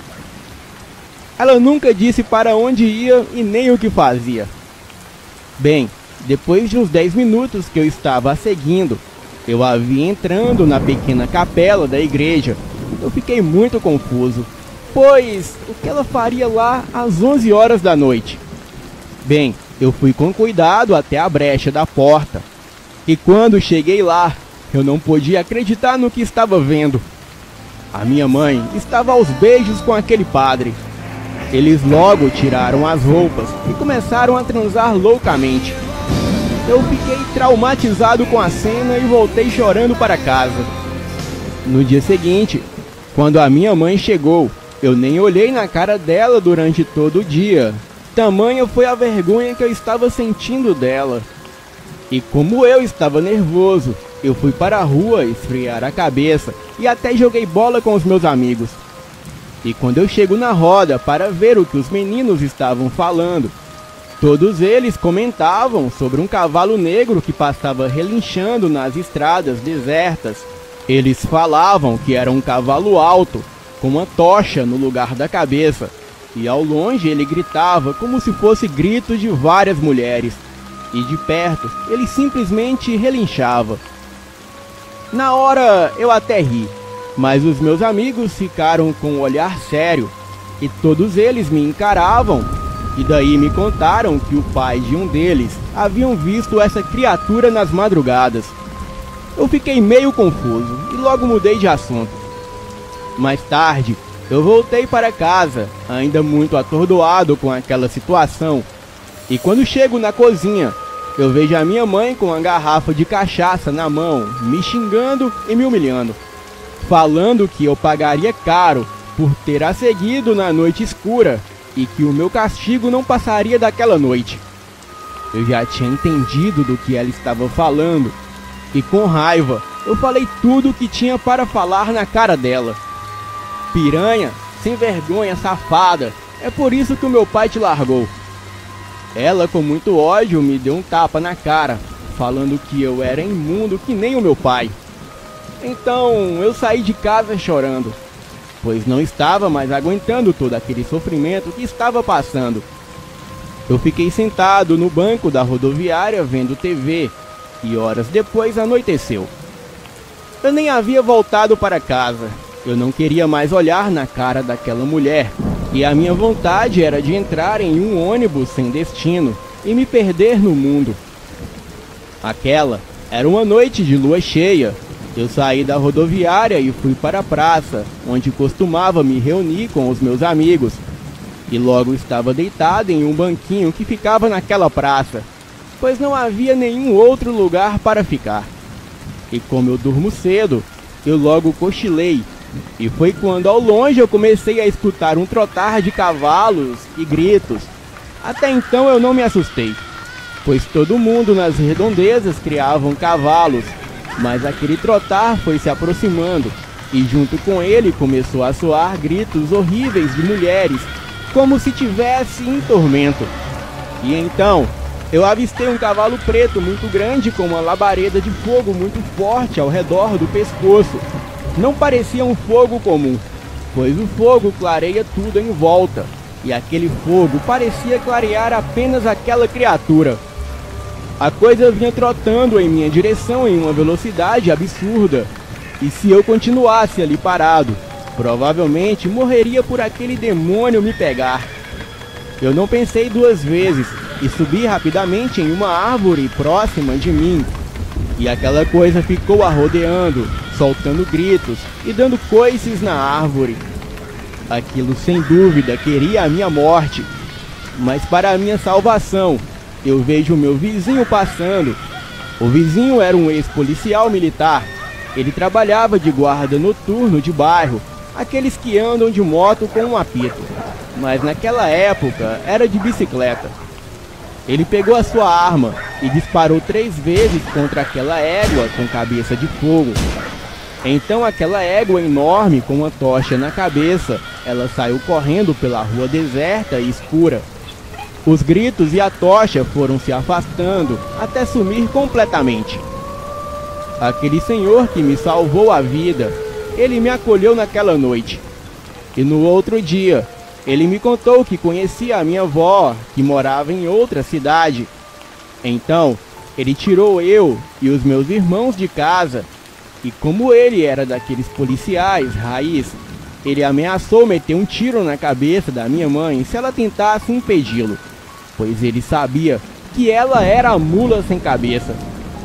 Ela nunca disse para onde ia e nem o que fazia. Bem, depois de uns dez minutos que eu estava a seguindo, eu a vi entrando na pequena capela da igreja. Eu fiquei muito confuso, pois o que ela faria lá às onze horas da noite? Bem, eu fui com cuidado até a brecha da porta, e quando cheguei lá, eu não podia acreditar no que estava vendo. A minha mãe estava aos beijos com aquele padre. Eles logo tiraram as roupas e começaram a transar loucamente. Eu fiquei traumatizado com a cena e voltei chorando para casa. No dia seguinte, quando a minha mãe chegou, eu nem olhei na cara dela durante todo o dia. Tamanha foi a vergonha que eu estava sentindo dela. E como eu estava nervoso, eu fui para a rua esfriar a cabeça e até joguei bola com os meus amigos. E quando eu chego na roda para ver o que os meninos estavam falando, todos eles comentavam sobre um cavalo negro que passava relinchando nas estradas desertas. Eles falavam que era um cavalo alto, com uma tocha no lugar da cabeça, e ao longe ele gritava como se fosse grito de várias mulheres, e de perto ele simplesmente relinchava. Na hora eu até ri, mas os meus amigos ficaram com um olhar sério, e todos eles me encaravam, e daí me contaram que o pai de um deles haviam visto essa criatura nas madrugadas. Eu fiquei meio confuso e logo mudei de assunto. Mais tarde, eu voltei para casa, ainda muito atordoado com aquela situação, e quando chego na cozinha, eu vejo a minha mãe com uma garrafa de cachaça na mão, me xingando e me humilhando, falando que eu pagaria caro por ter a seguido na noite escura e que o meu castigo não passaria daquela noite. Eu já tinha entendido do que ela estava falando, e com raiva, eu falei tudo o que tinha para falar na cara dela. Piranha, sem vergonha, safada, é por isso que o meu pai te largou. Ela, com muito ódio, me deu um tapa na cara, falando que eu era imundo que nem o meu pai. Então, eu saí de casa chorando, pois não estava mais aguentando todo aquele sofrimento que estava passando. Eu fiquei sentado no banco da rodoviária vendo T V, e horas depois anoiteceu. Eu nem havia voltado para casa. Eu não queria mais olhar na cara daquela mulher, e a minha vontade era de entrar em um ônibus sem destino e me perder no mundo. Aquela era uma noite de lua cheia. Eu saí da rodoviária e fui para a praça, onde costumava me reunir com os meus amigos, e logo estava deitado em um banquinho que ficava naquela praça, pois não havia nenhum outro lugar para ficar. E como eu durmo cedo, eu logo cochilei, e foi quando ao longe eu comecei a escutar um trotar de cavalos e gritos. Até então eu não me assustei, pois todo mundo nas redondezas criavam cavalos, mas aquele trotar foi se aproximando, e junto com ele começou a soar gritos horríveis de mulheres, como se tivesse em tormento. E então eu avistei um cavalo preto muito grande com uma labareda de fogo muito forte ao redor do pescoço. Não parecia um fogo comum, pois o fogo clareia tudo em volta, e aquele fogo parecia clarear apenas aquela criatura. A coisa vinha trotando em minha direção em uma velocidade absurda, e se eu continuasse ali parado, Provavelmente morreria por aquele demônio me pegar. Eu não pensei duas vezes e subi rapidamente em uma árvore próxima de mim. E aquela coisa ficou a rodeando, soltando gritos e dando coices na árvore. Aquilo sem dúvida queria a minha morte. Mas para a minha salvação, eu vejo o meu vizinho passando. O vizinho era um ex-policial militar. Ele trabalhava de guarda noturno de bairro, aqueles que andam de moto com um apito. Mas naquela época era de bicicleta. Ele pegou a sua arma e disparou três vezes contra aquela égua com cabeça de fogo. Então aquela égua enorme com uma tocha na cabeça, ela saiu correndo pela rua deserta e escura. Os gritos e a tocha foram se afastando até sumir completamente. Aquele senhor que me salvou a vida, ele me acolheu naquela noite. E no outro dia, ele me contou que conhecia a minha avó, que morava em outra cidade. Então, ele tirou eu e os meus irmãos de casa. E como ele era daqueles policiais raiz, ele ameaçou meter um tiro na cabeça da minha mãe se ela tentasse impedi-lo, pois ele sabia que ela era a mula sem cabeça.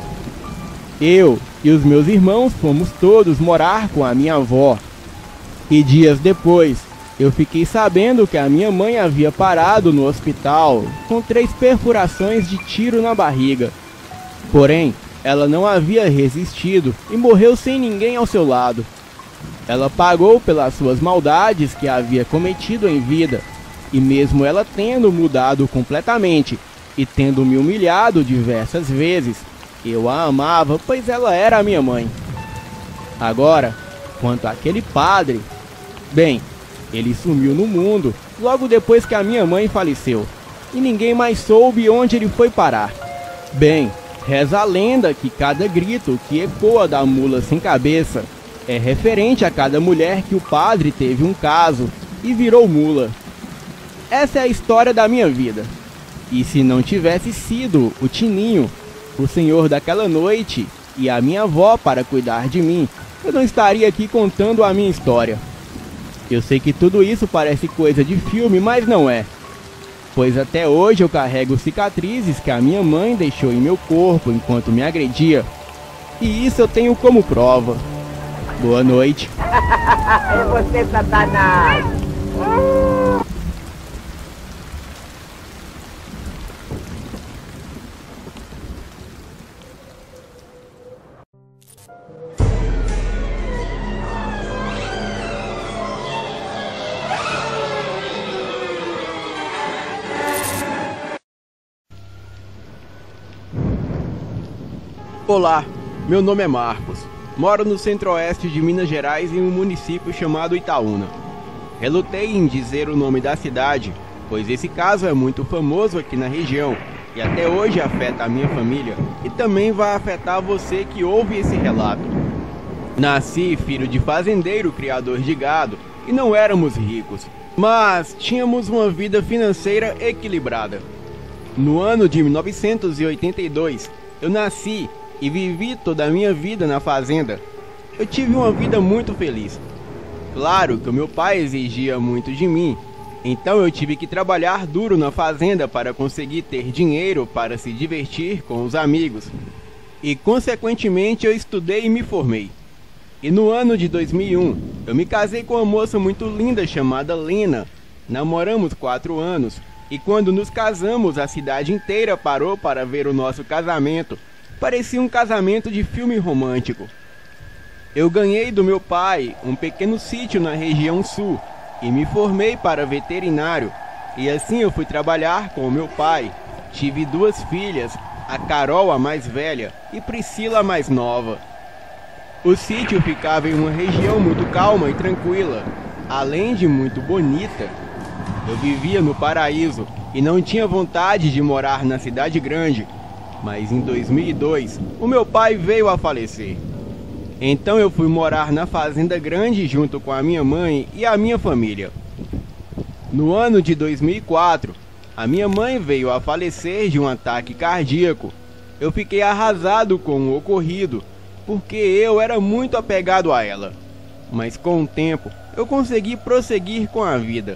Eu e os meus irmãos fomos todos morar com a minha avó. E dias depois, eu fiquei sabendo que a minha mãe havia parado no hospital com três perfurações de tiro na barriga. Porém, ela não havia resistido e morreu sem ninguém ao seu lado. Ela pagou pelas suas maldades que havia cometido em vida, e mesmo ela tendo mudado completamente e tendo me humilhado diversas vezes, eu a amava, pois ela era a minha mãe. Agora, quanto àquele padre, bem, ele sumiu no mundo logo depois que a minha mãe faleceu, e ninguém mais soube onde ele foi parar. Bem, reza a lenda que cada grito que ecoa da mula sem cabeça é referente a cada mulher que o padre teve um caso e virou mula. Essa é a história da minha vida. E se não tivesse sido o Tininho, o senhor daquela noite, e a minha avó para cuidar de mim, eu não estaria aqui contando a minha história. Eu sei que tudo isso parece coisa de filme, mas não é. Pois até hoje eu carrego cicatrizes que a minha mãe deixou em meu corpo enquanto me agredia. E isso eu tenho como prova. Boa noite. É você, Satanás! Olá, meu nome é Marcos. Moro no centro-oeste de Minas Gerais em um município chamado Itaúna. Relutei em dizer o nome da cidade, pois esse caso é muito famoso aqui na região e até hoje afeta a minha família e também vai afetar você que ouve esse relato. Nasci filho de fazendeiro criador de gado e não éramos ricos, mas tínhamos uma vida financeira equilibrada. No ano de mil novecentos e oitenta e dois, eu nasci e vivi toda a minha vida na fazenda. Eu tive uma vida muito feliz. Claro que o meu pai exigia muito de mim, então eu tive que trabalhar duro na fazenda para conseguir ter dinheiro para se divertir com os amigos. E consequentemente eu estudei e me formei. E no ano de dois mil e um, eu me casei com uma moça muito linda chamada Lena. Namoramos quatro anos, e quando nos casamos a cidade inteira parou para ver o nosso casamento. Parecia um casamento de filme romântico. Eu ganhei do meu pai um pequeno sítio na região sul e me formei para veterinário. E assim eu fui trabalhar com o meu pai. Tive duas filhas, a Carol, a mais velha, e Priscila, a mais nova. O sítio ficava em uma região muito calma e tranquila, além de muito bonita. Eu vivia no paraíso e não tinha vontade de morar na cidade grande. Mas em dois mil e dois, o meu pai veio a falecer. Então eu fui morar na fazenda grande junto com a minha mãe e a minha família. No ano de dois mil e quatro, a minha mãe veio a falecer de um ataque cardíaco. Eu fiquei arrasado com o ocorrido, porque eu era muito apegado a ela. mas com o tempo eu consegui prosseguir com a vida.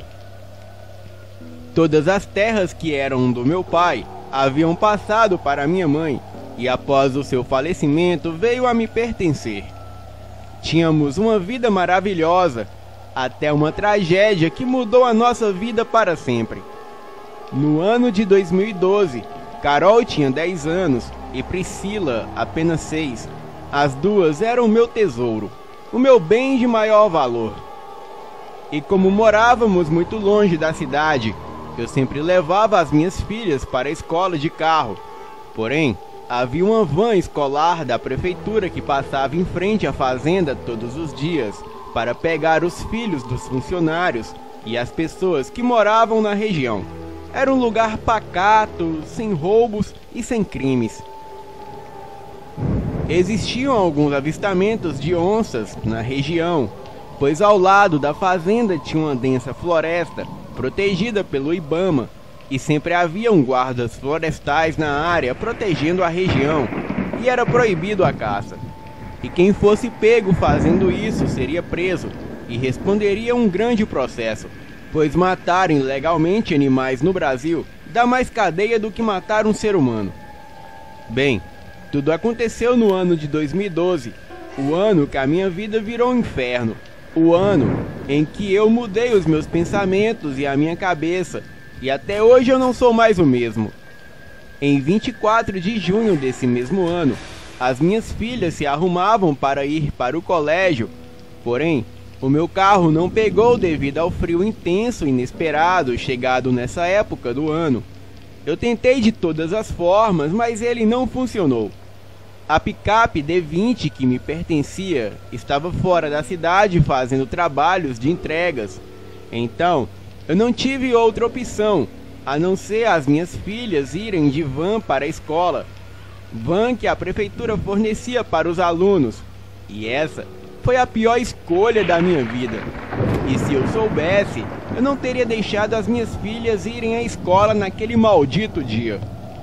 Todas as terras que eram do meu pai haviam passado para minha mãe, e após o seu falecimento veio a me pertencer. Tínhamos uma vida maravilhosa, até uma tragédia que mudou a nossa vida para sempre. No ano de dois mil e doze, Carol tinha dez anos e Priscila apenas seis. As duas eram meu tesouro, o meu bem de maior valor. E como morávamos muito longe da cidade, eu sempre levava as minhas filhas para a escola de carro. Porém, havia uma van escolar da prefeitura que passava em frente à fazenda todos os dias para pegar os filhos dos funcionários e as pessoas que moravam na região. Era um lugar pacato, sem roubos e sem crimes. Existiam alguns avistamentos de onças na região, pois ao lado da fazenda tinha uma densa floresta protegida pelo Ibama, e sempre haviam guardas florestais na área protegendo a região, e era proibido a caça. E quem fosse pego fazendo isso seria preso e responderia um grande processo, pois matar ilegalmente animais no Brasil dá mais cadeia do que matar um ser humano. Bem, tudo aconteceu no ano de dois mil e doze, o ano que a minha vida virou um inferno, o ano em que eu mudei os meus pensamentos e a minha cabeça, e até hoje eu não sou mais o mesmo. Em vinte e quatro de junho desse mesmo ano, as minhas filhas se arrumavam para ir para o colégio, porém, o meu carro não pegou devido ao frio intenso e inesperado chegado nessa época do ano. Eu tentei de todas as formas, mas ele não funcionou. A picape D vinte que me pertencia estava fora da cidade fazendo trabalhos de entregas. Então, eu não tive outra opção, a não ser as minhas filhas irem de van para a escola. Van que a prefeitura fornecia para os alunos. E essa foi a pior escolha da minha vida. E se eu soubesse, eu não teria deixado as minhas filhas irem à escola naquele maldito dia.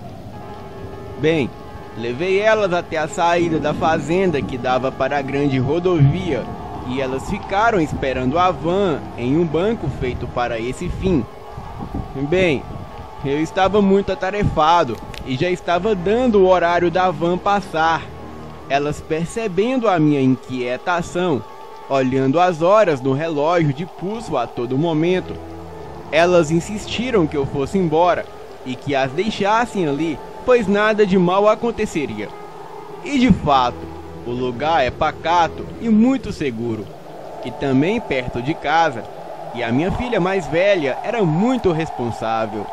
Bem, levei elas até a saída da fazenda que dava para a grande rodovia, e elas ficaram esperando a van em um banco feito para esse fim. Bem, eu estava muito atarefado e já estava dando o horário da van passar. Elas, percebendo a minha inquietação, olhando as horas no relógio de pulso a todo momento, elas insistiram que eu fosse embora e que as deixassem ali, pois nada de mal aconteceria. E de fato, o lugar é pacato e muito seguro, e também perto de casa, e a minha filha mais velha era muito responsável.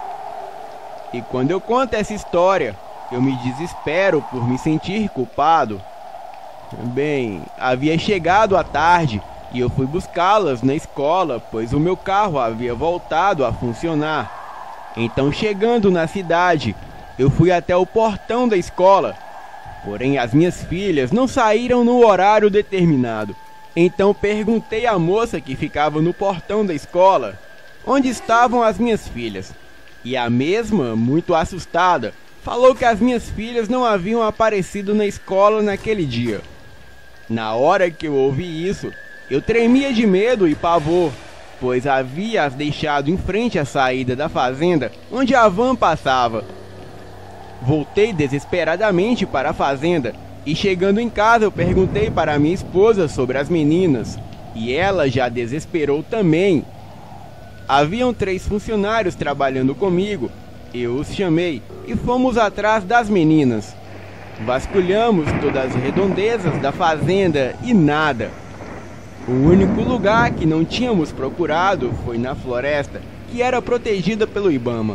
E quando eu conto essa história, eu me desespero por me sentir culpado. Bem, havia chegado a tarde e eu fui buscá-las na escola, pois o meu carro havia voltado a funcionar. Então, chegando na cidade, eu fui até o portão da escola, porém as minhas filhas não saíram no horário determinado. Então perguntei à moça que ficava no portão da escola onde estavam as minhas filhas, e a mesma, muito assustada, falou que as minhas filhas não haviam aparecido na escola naquele dia. Na hora que eu ouvi isso, eu tremia de medo e pavor, pois havia as deixado em frente à saída da fazenda onde a van passava. Voltei desesperadamente para a fazenda e, chegando em casa, eu perguntei para minha esposa sobre as meninas, e ela já desesperou também. Haviam três funcionários trabalhando comigo. Eu os chamei e fomos atrás das meninas. Vasculhamos todas as redondezas da fazenda e nada. O único lugar que não tínhamos procurado foi na floresta, que era protegida pelo Ibama.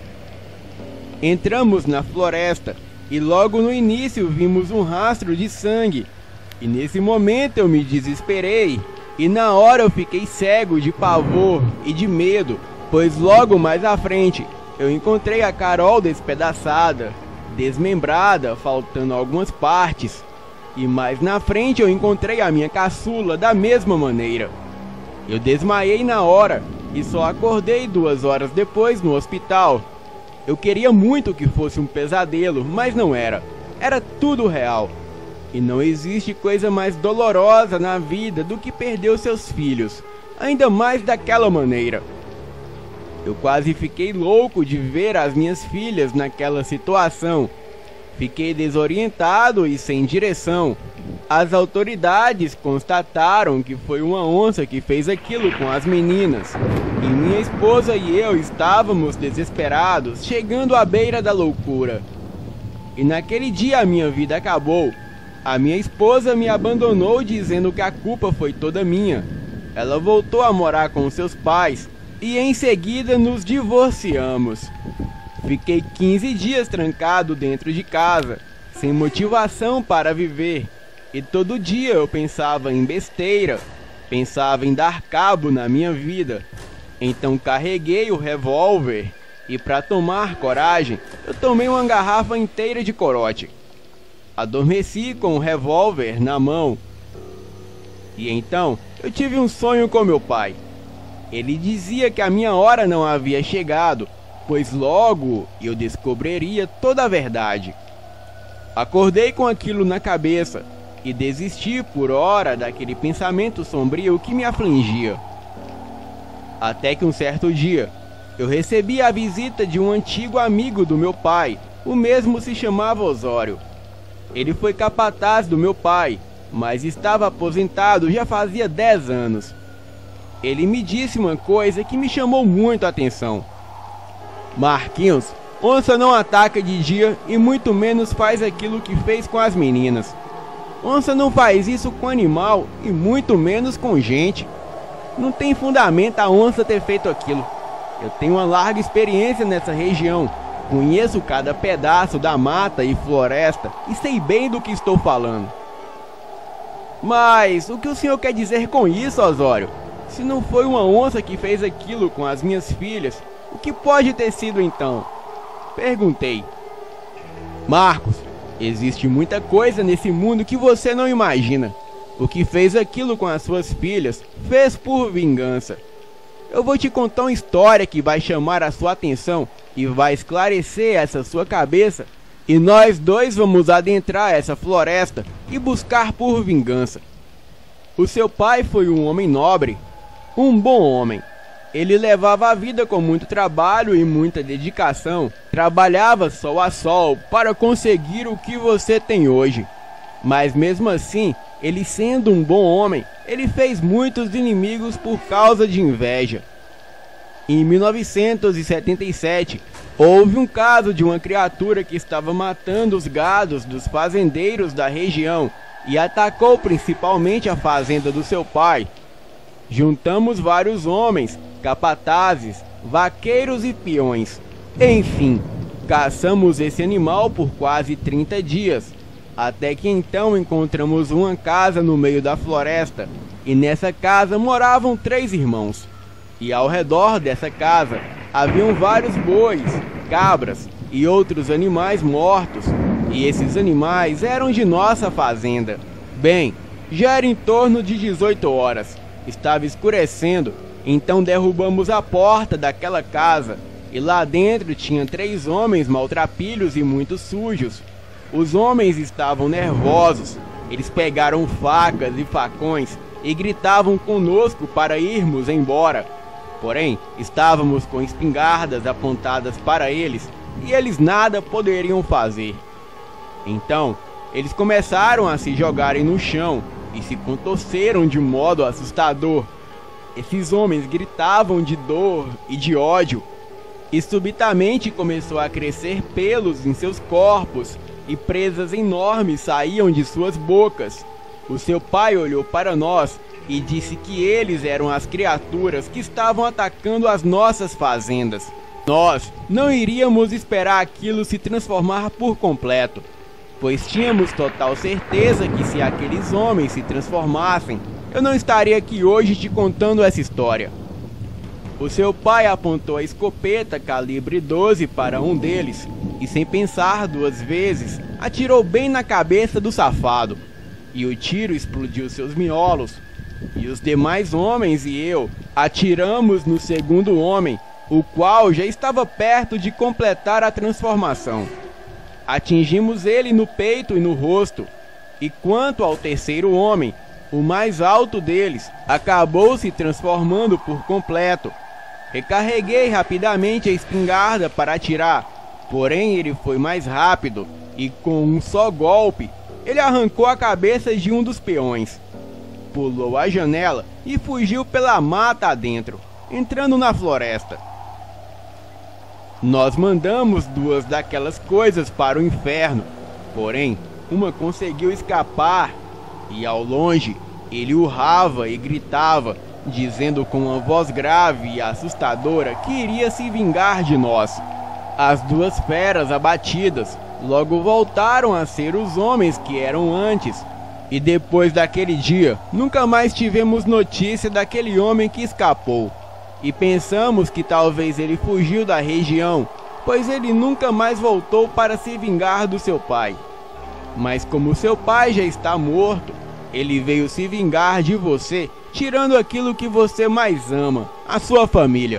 Entramos na floresta e logo no início vimos um rastro de sangue. E nesse momento eu me desesperei. E na hora eu fiquei cego de pavor e de medo, pois logo mais à frente eu encontrei a Carol despedaçada, desmembrada, faltando algumas partes. E mais na frente eu encontrei a minha caçula da mesma maneira. Eu desmaiei na hora e só acordei duas horas depois no hospital. Eu queria muito que fosse um pesadelo, mas não era. Era tudo real. E não existe coisa mais dolorosa na vida do que perder os seus filhos, ainda mais daquela maneira. Eu quase fiquei louco de ver as minhas filhas naquela situação. Fiquei desorientado e sem direção. As autoridades constataram que foi uma onça que fez aquilo com as meninas. E minha esposa e eu estávamos desesperados, chegando à beira da loucura. E naquele dia a minha vida acabou. A minha esposa me abandonou dizendo que a culpa foi toda minha. Ela voltou a morar com seus pais e em seguida nos divorciamos. Fiquei quinze dias trancado dentro de casa, sem motivação para viver. E todo dia eu pensava em besteira, pensava em dar cabo na minha vida. Então carreguei o revólver e, para tomar coragem, eu tomei uma garrafa inteira de corote. Adormeci com o revólver na mão. E então eu tive um sonho com meu pai. Ele dizia que a minha hora não havia chegado, pois logo eu descobriria toda a verdade. Acordei com aquilo na cabeça e desisti por hora daquele pensamento sombrio que me afligia. Até que um certo dia, eu recebi a visita de um antigo amigo do meu pai, o mesmo se chamava Osório. Ele foi capataz do meu pai, mas estava aposentado já fazia dez anos. Ele me disse uma coisa que me chamou muito a atenção. Marquinhos, onça não ataca de dia e muito menos faz aquilo que fez com as meninas. Onça não faz isso com animal e muito menos com gente. Não tem fundamento a onça ter feito aquilo. Eu tenho uma larga experiência nessa região. Conheço cada pedaço da mata e floresta e sei bem do que estou falando. Mas o que o senhor quer dizer com isso, Osório? Se não foi uma onça que fez aquilo com as minhas filhas, o que pode ter sido então? Perguntei. Marcos, existe muita coisa nesse mundo que você não imagina. O que fez aquilo com as suas filhas, fez por vingança. Eu vou te contar uma história que vai chamar a sua atenção e vai esclarecer essa sua cabeça. E nós dois vamos adentrar essa floresta e buscar por vingança. O seu pai foi um homem nobre, um bom homem. Ele levava a vida com muito trabalho e muita dedicação. Trabalhava sol a sol para conseguir o que você tem hoje. Mas mesmo assim, ele sendo um bom homem, ele fez muitos inimigos por causa de inveja. Em mil novecentos e setenta e sete, houve um caso de uma criatura que estava matando os gados dos fazendeiros da região e atacou principalmente a fazenda do seu pai. Juntamos vários homens, capatazes, vaqueiros e peões. Enfim, caçamos esse animal por quase trinta dias, até que então encontramos uma casa no meio da floresta, e nessa casa moravam três irmãos. E ao redor dessa casa haviam vários bois, cabras e outros animais mortos, e esses animais eram de nossa fazenda. Bem, já era em torno de dezoito horas, estava escurecendo, então derrubamos a porta daquela casa, e lá dentro tinha três homens maltrapilhos e muito sujos. Os homens estavam nervosos, eles pegaram facas e facões e gritavam conosco para irmos embora. Porém, estávamos com espingardas apontadas para eles e eles nada poderiam fazer. Então, eles começaram a se jogarem no chão e se contorceram de modo assustador. Esses homens gritavam de dor e de ódio, e subitamente começou a crescer pelos em seus corpos e presas enormes saíam de suas bocas. O seu pai olhou para nós e disse que eles eram as criaturas que estavam atacando as nossas fazendas. Nós não iríamos esperar aquilo se transformar por completo, pois tínhamos total certeza que se aqueles homens se transformassem, eu não estaria aqui hoje te contando essa história. O seu pai apontou a escopeta calibre doze para um deles e, sem pensar duas vezes, atirou bem na cabeça do safado. E o tiro explodiu seus miolos. E os demais homens e eu atiramos no segundo homem, o qual já estava perto de completar a transformação. Atingimos ele no peito e no rosto. E quanto ao terceiro homem, o mais alto deles, acabou se transformando por completo. Recarreguei rapidamente a espingarda para atirar, porém ele foi mais rápido e com um só golpe, ele arrancou a cabeça de um dos peões. Pulou a janela e fugiu pela mata adentro, entrando na floresta. Nós mandamos duas daquelas coisas para o inferno, porém, uma conseguiu escapar e ao longe ele urrava e gritava, dizendo com uma voz grave e assustadora que iria se vingar de nós. As duas feras abatidas logo voltaram a ser os homens que eram antes, e depois daquele dia nunca mais tivemos notícia daquele homem que escapou, e pensamos que talvez ele fugiu da região, pois ele nunca mais voltou para se vingar do seu pai. Mas como seu pai já está morto, ele veio se vingar de você, tirando aquilo que você mais ama, a sua família.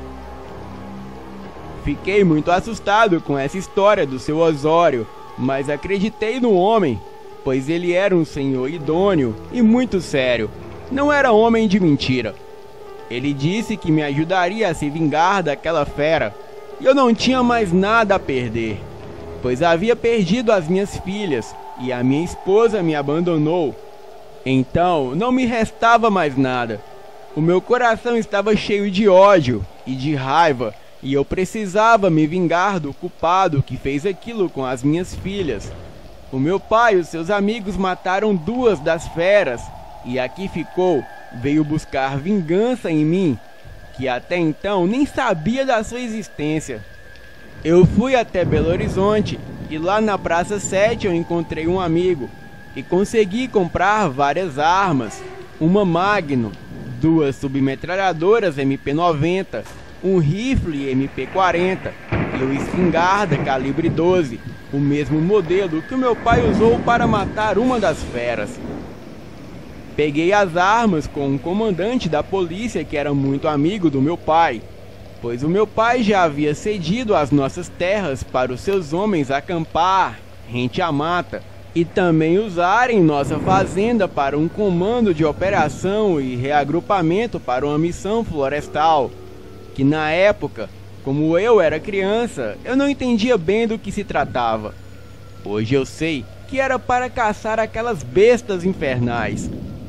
Fiquei muito assustado com essa história do seu Osório, mas acreditei no homem, pois ele era um senhor idôneo e muito sério, não era homem de mentira. Ele disse que me ajudaria a se vingar daquela fera, e eu não tinha mais nada a perder, pois havia perdido as minhas filhas e a minha esposa me abandonou. Então não me restava mais nada. O meu coração estava cheio de ódio e de raiva, e eu precisava me vingar do culpado que fez aquilo com as minhas filhas. O meu pai e os seus amigos mataram duas das feras, e aqui ficou, veio buscar vingança em mim, que até então nem sabia da sua existência. Eu fui até Belo Horizonte, e lá na Praça sete eu encontrei um amigo, e consegui comprar várias armas, uma Magnum, duas submetralhadoras M P noventa, um rifle M P quarenta e uma espingarda calibre doze, o mesmo modelo que o meu pai usou para matar uma das feras. Peguei as armas com um comandante da polícia que era muito amigo do meu pai, pois o meu pai já havia cedido as nossas terras para os seus homens acampar rente à mata e também usarem nossa fazenda para um comando de operação e reagrupamento para uma missão florestal, que na época, como eu era criança, eu não entendia bem do que se tratava. Hoje eu sei que era para caçar aquelas bestas infernais.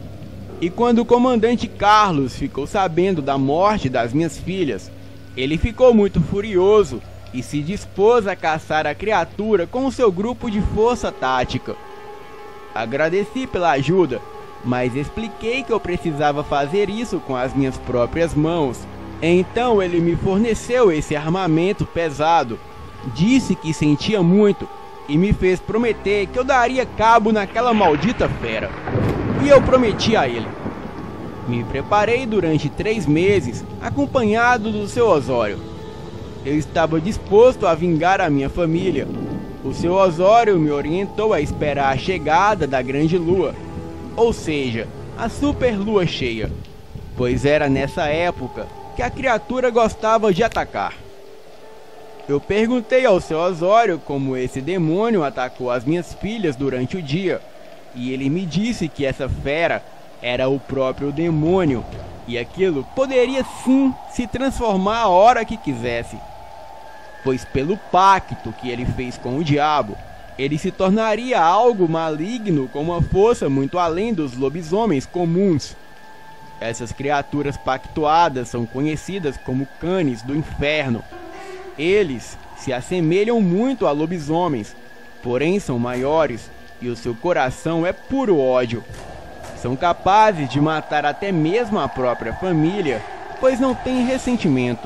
E quando o comandante Carlos ficou sabendo da morte das minhas filhas, ele ficou muito furioso e se dispôs a caçar a criatura com o seu grupo de força tática. Agradeci pela ajuda, mas expliquei que eu precisava fazer isso com as minhas próprias mãos. Então ele me forneceu esse armamento pesado, disse que sentia muito e me fez prometer que eu daria cabo naquela maldita fera. E eu prometi a ele. Me preparei durante três meses, acompanhado do seu Osório. Eu estava disposto a vingar a minha família. O seu Osório me orientou a esperar a chegada da grande lua, ou seja, a super lua cheia, pois era nessa época que a criatura gostava de atacar. Eu perguntei ao seu Osório como esse demônio atacou as minhas filhas durante o dia, e ele me disse que essa fera era o próprio demônio, e aquilo poderia sim se transformar a hora que quisesse, pois pelo pacto que ele fez com o diabo, ele se tornaria algo maligno com uma força muito além dos lobisomens comuns. Essas criaturas pactuadas são conhecidas como canes do inferno. Eles se assemelham muito a lobisomens, porém são maiores e o seu coração é puro ódio. São capazes de matar até mesmo a própria família, pois não têm ressentimentos.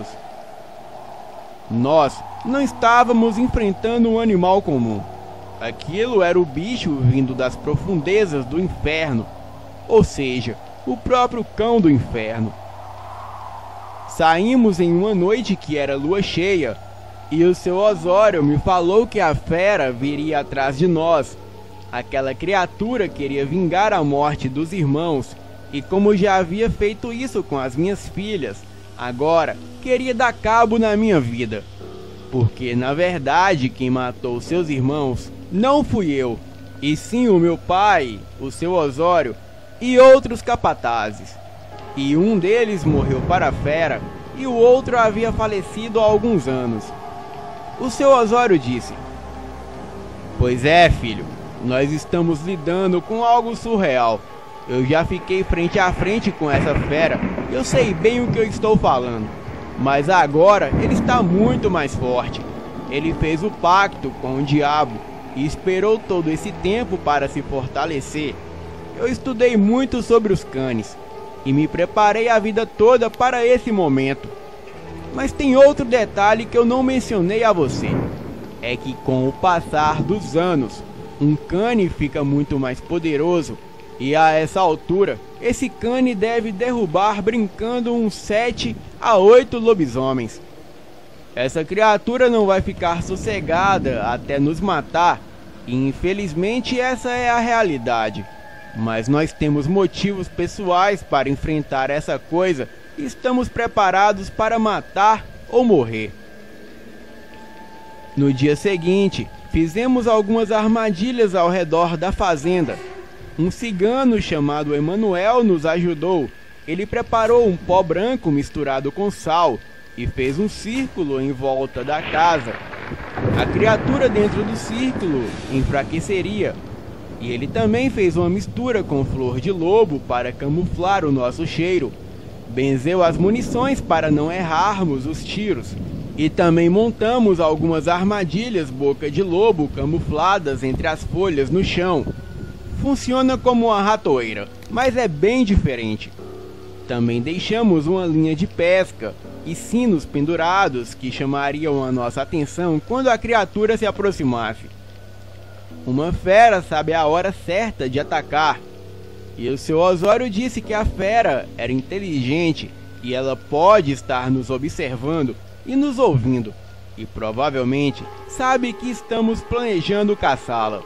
Nós não estávamos enfrentando um animal comum. Aquilo era o bicho vindo das profundezas do inferno, ou seja, o próprio cão do inferno. Saímos em uma noite que era lua cheia, e o seu Osório me falou que a fera viria atrás de nós. Aquela criatura queria vingar a morte dos irmãos, e como já havia feito isso com as minhas filhas, agora queria dar cabo na minha vida. Porque, na verdade, quem matou seus irmãos não fui eu, e sim o meu pai, o seu Osório, e outros capatazes. E um deles morreu para a fera, e o outro havia falecido há alguns anos. O seu Osório disse: "Pois é, filho, nós estamos lidando com algo surreal. Eu já fiquei frente a frente com essa fera, eu sei bem o que eu estou falando. Mas agora ele está muito mais forte. Ele fez o pacto com o diabo e esperou todo esse tempo para se fortalecer. Eu estudei muito sobre os canes e me preparei a vida toda para esse momento. Mas tem outro detalhe que eu não mencionei a você. É que com o passar dos anos, um cane fica muito mais poderoso. E a essa altura, esse cane deve derrubar brincando uns sete a oito lobisomens. Essa criatura não vai ficar sossegada até nos matar, e infelizmente essa é a realidade. Mas nós temos motivos pessoais para enfrentar essa coisa e estamos preparados para matar ou morrer." No dia seguinte, fizemos algumas armadilhas ao redor da fazenda. Um cigano chamado Emanuel nos ajudou. Ele preparou um pó branco misturado com sal e fez um círculo em volta da casa. A criatura dentro do círculo enfraqueceria. E ele também fez uma mistura com flor de lobo para camuflar o nosso cheiro. Benzeu as munições para não errarmos os tiros. E também montamos algumas armadilhas boca de lobo camufladas entre as folhas no chão. Funciona como uma ratoeira, mas é bem diferente. Também deixamos uma linha de pesca e sinos pendurados que chamariam a nossa atenção quando a criatura se aproximasse. Uma fera sabe a hora certa de atacar, e o seu Osório disse que a fera era inteligente e ela pode estar nos observando e nos ouvindo, e provavelmente sabe que estamos planejando caçá-la.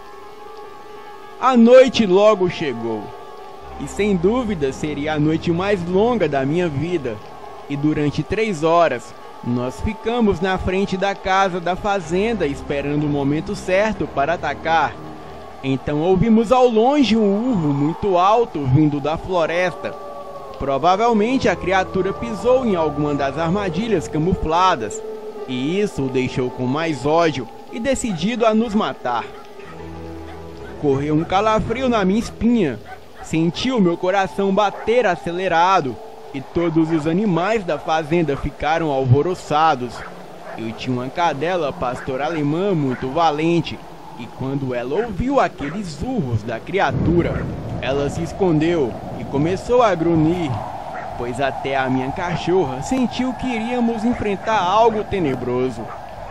A noite logo chegou, e sem dúvida seria a noite mais longa da minha vida, e durante três horas nós ficamos na frente da casa da fazenda esperando o momento certo para atacar. Então ouvimos ao longe um urro muito alto vindo da floresta. Provavelmente a criatura pisou em alguma das armadilhas camufladas, e isso o deixou com mais ódio e decidido a nos matar. Correu um calafrio na minha espinha, senti o meu coração bater acelerado, e todos os animais da fazenda ficaram alvoroçados. Eu tinha uma cadela pastor alemã muito valente, e quando ela ouviu aqueles urros da criatura, ela se escondeu e começou a grunhir, pois até a minha cachorra sentiu que iríamos enfrentar algo tenebroso.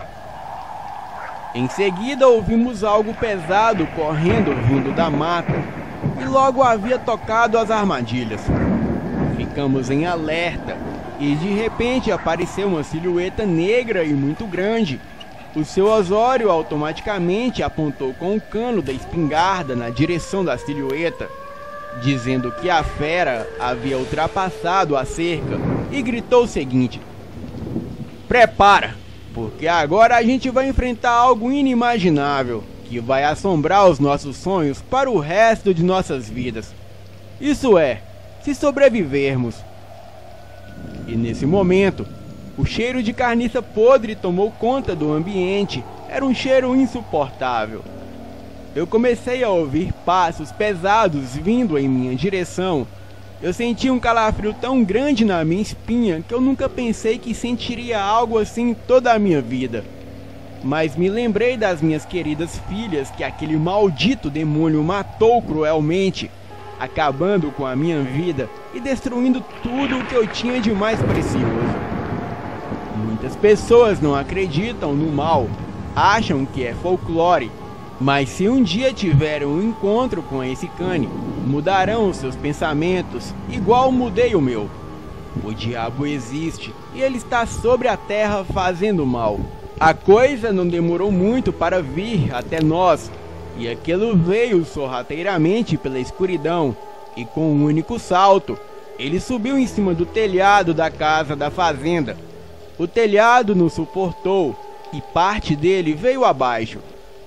Em seguida ouvimos algo pesado correndo vindo da mata, e logo havia tocado as armadilhas. Ficamos em alerta, e de repente apareceu uma silhueta negra e muito grande. O seu Osório automaticamente apontou com o cano da espingarda na direção da silhueta, dizendo que a fera havia ultrapassado a cerca, e gritou o seguinte: "Prepara, porque agora a gente vai enfrentar algo inimaginável, que vai assombrar os nossos sonhos para o resto de nossas vidas. Isso é, se sobrevivermos." E nesse momento, o cheiro de carniça podre tomou conta do ambiente. Era um cheiro insuportável. Eu comecei a ouvir passos pesados vindo em minha direção. Eu senti um calafrio tão grande na minha espinha que eu nunca pensei que sentiria algo assim toda a minha vida. Mas me lembrei das minhas queridas filhas que aquele maldito demônio matou cruelmente, acabando com a minha vida e destruindo tudo o que eu tinha de mais precioso. Muitas pessoas não acreditam no mal, acham que é folclore, mas se um dia tiverem um encontro com esse cane, mudarão os seus pensamentos, igual mudei o meu. O diabo existe e ele está sobre a terra fazendo mal. A coisa não demorou muito para vir até nós, e aquilo veio sorrateiramente pela escuridão, e com um único salto, ele subiu em cima do telhado da casa da fazenda. O telhado não suportou, e parte dele veio abaixo.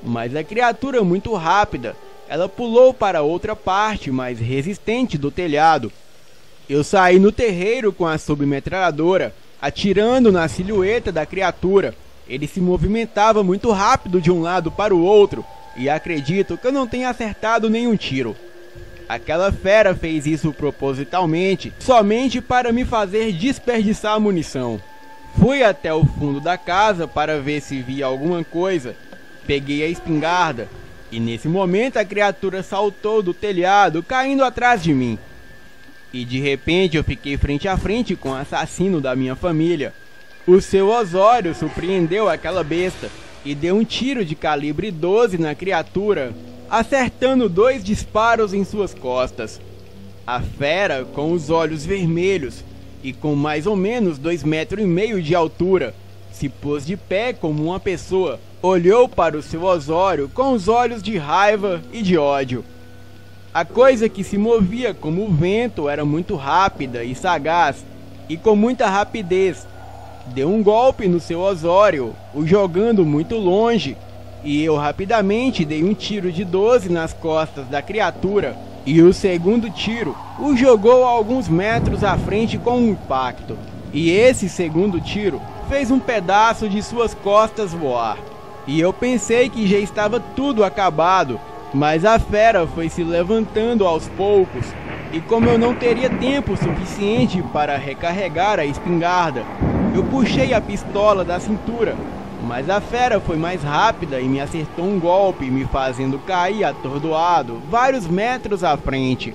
mas a criatura muito rápida, ela pulou para outra parte mais resistente do telhado. Eu saí no terreiro com a submetralhadora, atirando na silhueta da criatura. Ele se movimentava muito rápido de um lado para o outro, e acredito que eu não tenha acertado nenhum tiro. Aquela fera fez isso propositalmente, somente para me fazer desperdiçar munição. Fui até o fundo da casa para ver se via alguma coisa. Peguei a espingarda, e nesse momento a criatura saltou do telhado, caindo atrás de mim. E de repente eu fiquei frente a frente com o assassino da minha família. O seu Osório surpreendeu aquela besta e deu um tiro de calibre doze na criatura, acertando dois disparos em suas costas. A fera, com os olhos vermelhos e com mais ou menos dois metros e meio de altura, se pôs de pé como uma pessoa, olhou para o seu Osório com os olhos de raiva e de ódio. A coisa que se movia como o vento era muito rápida e sagaz, e com muita rapidez deu um golpe no seu Osório, o jogando muito longe, e eu rapidamente dei um tiro de doze nas costas da criatura, e o segundo tiro o jogou a alguns metros à frente com um impacto, e esse segundo tiro fez um pedaço de suas costas voar. E eu pensei que já estava tudo acabado, mas a fera foi se levantando aos poucos, e como eu não teria tempo suficiente para recarregar a espingarda, eu puxei a pistola da cintura, mas a fera foi mais rápida e me acertou um golpe, me fazendo cair atordoado vários metros à frente.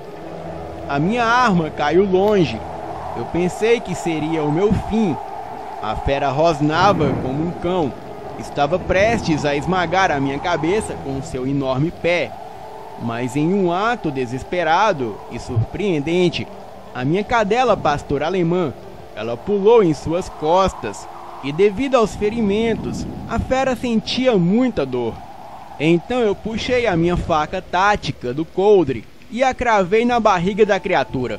A minha arma caiu longe. Eu pensei que seria o meu fim. A fera rosnava como um cão. Estava prestes a esmagar a minha cabeça com seu enorme pé. Mas em um ato desesperado e surpreendente, a minha cadela pastora alemã, ela pulou em suas costas, e devido aos ferimentos, a fera sentia muita dor. Então eu puxei a minha faca tática do coldre e a cravei na barriga da criatura.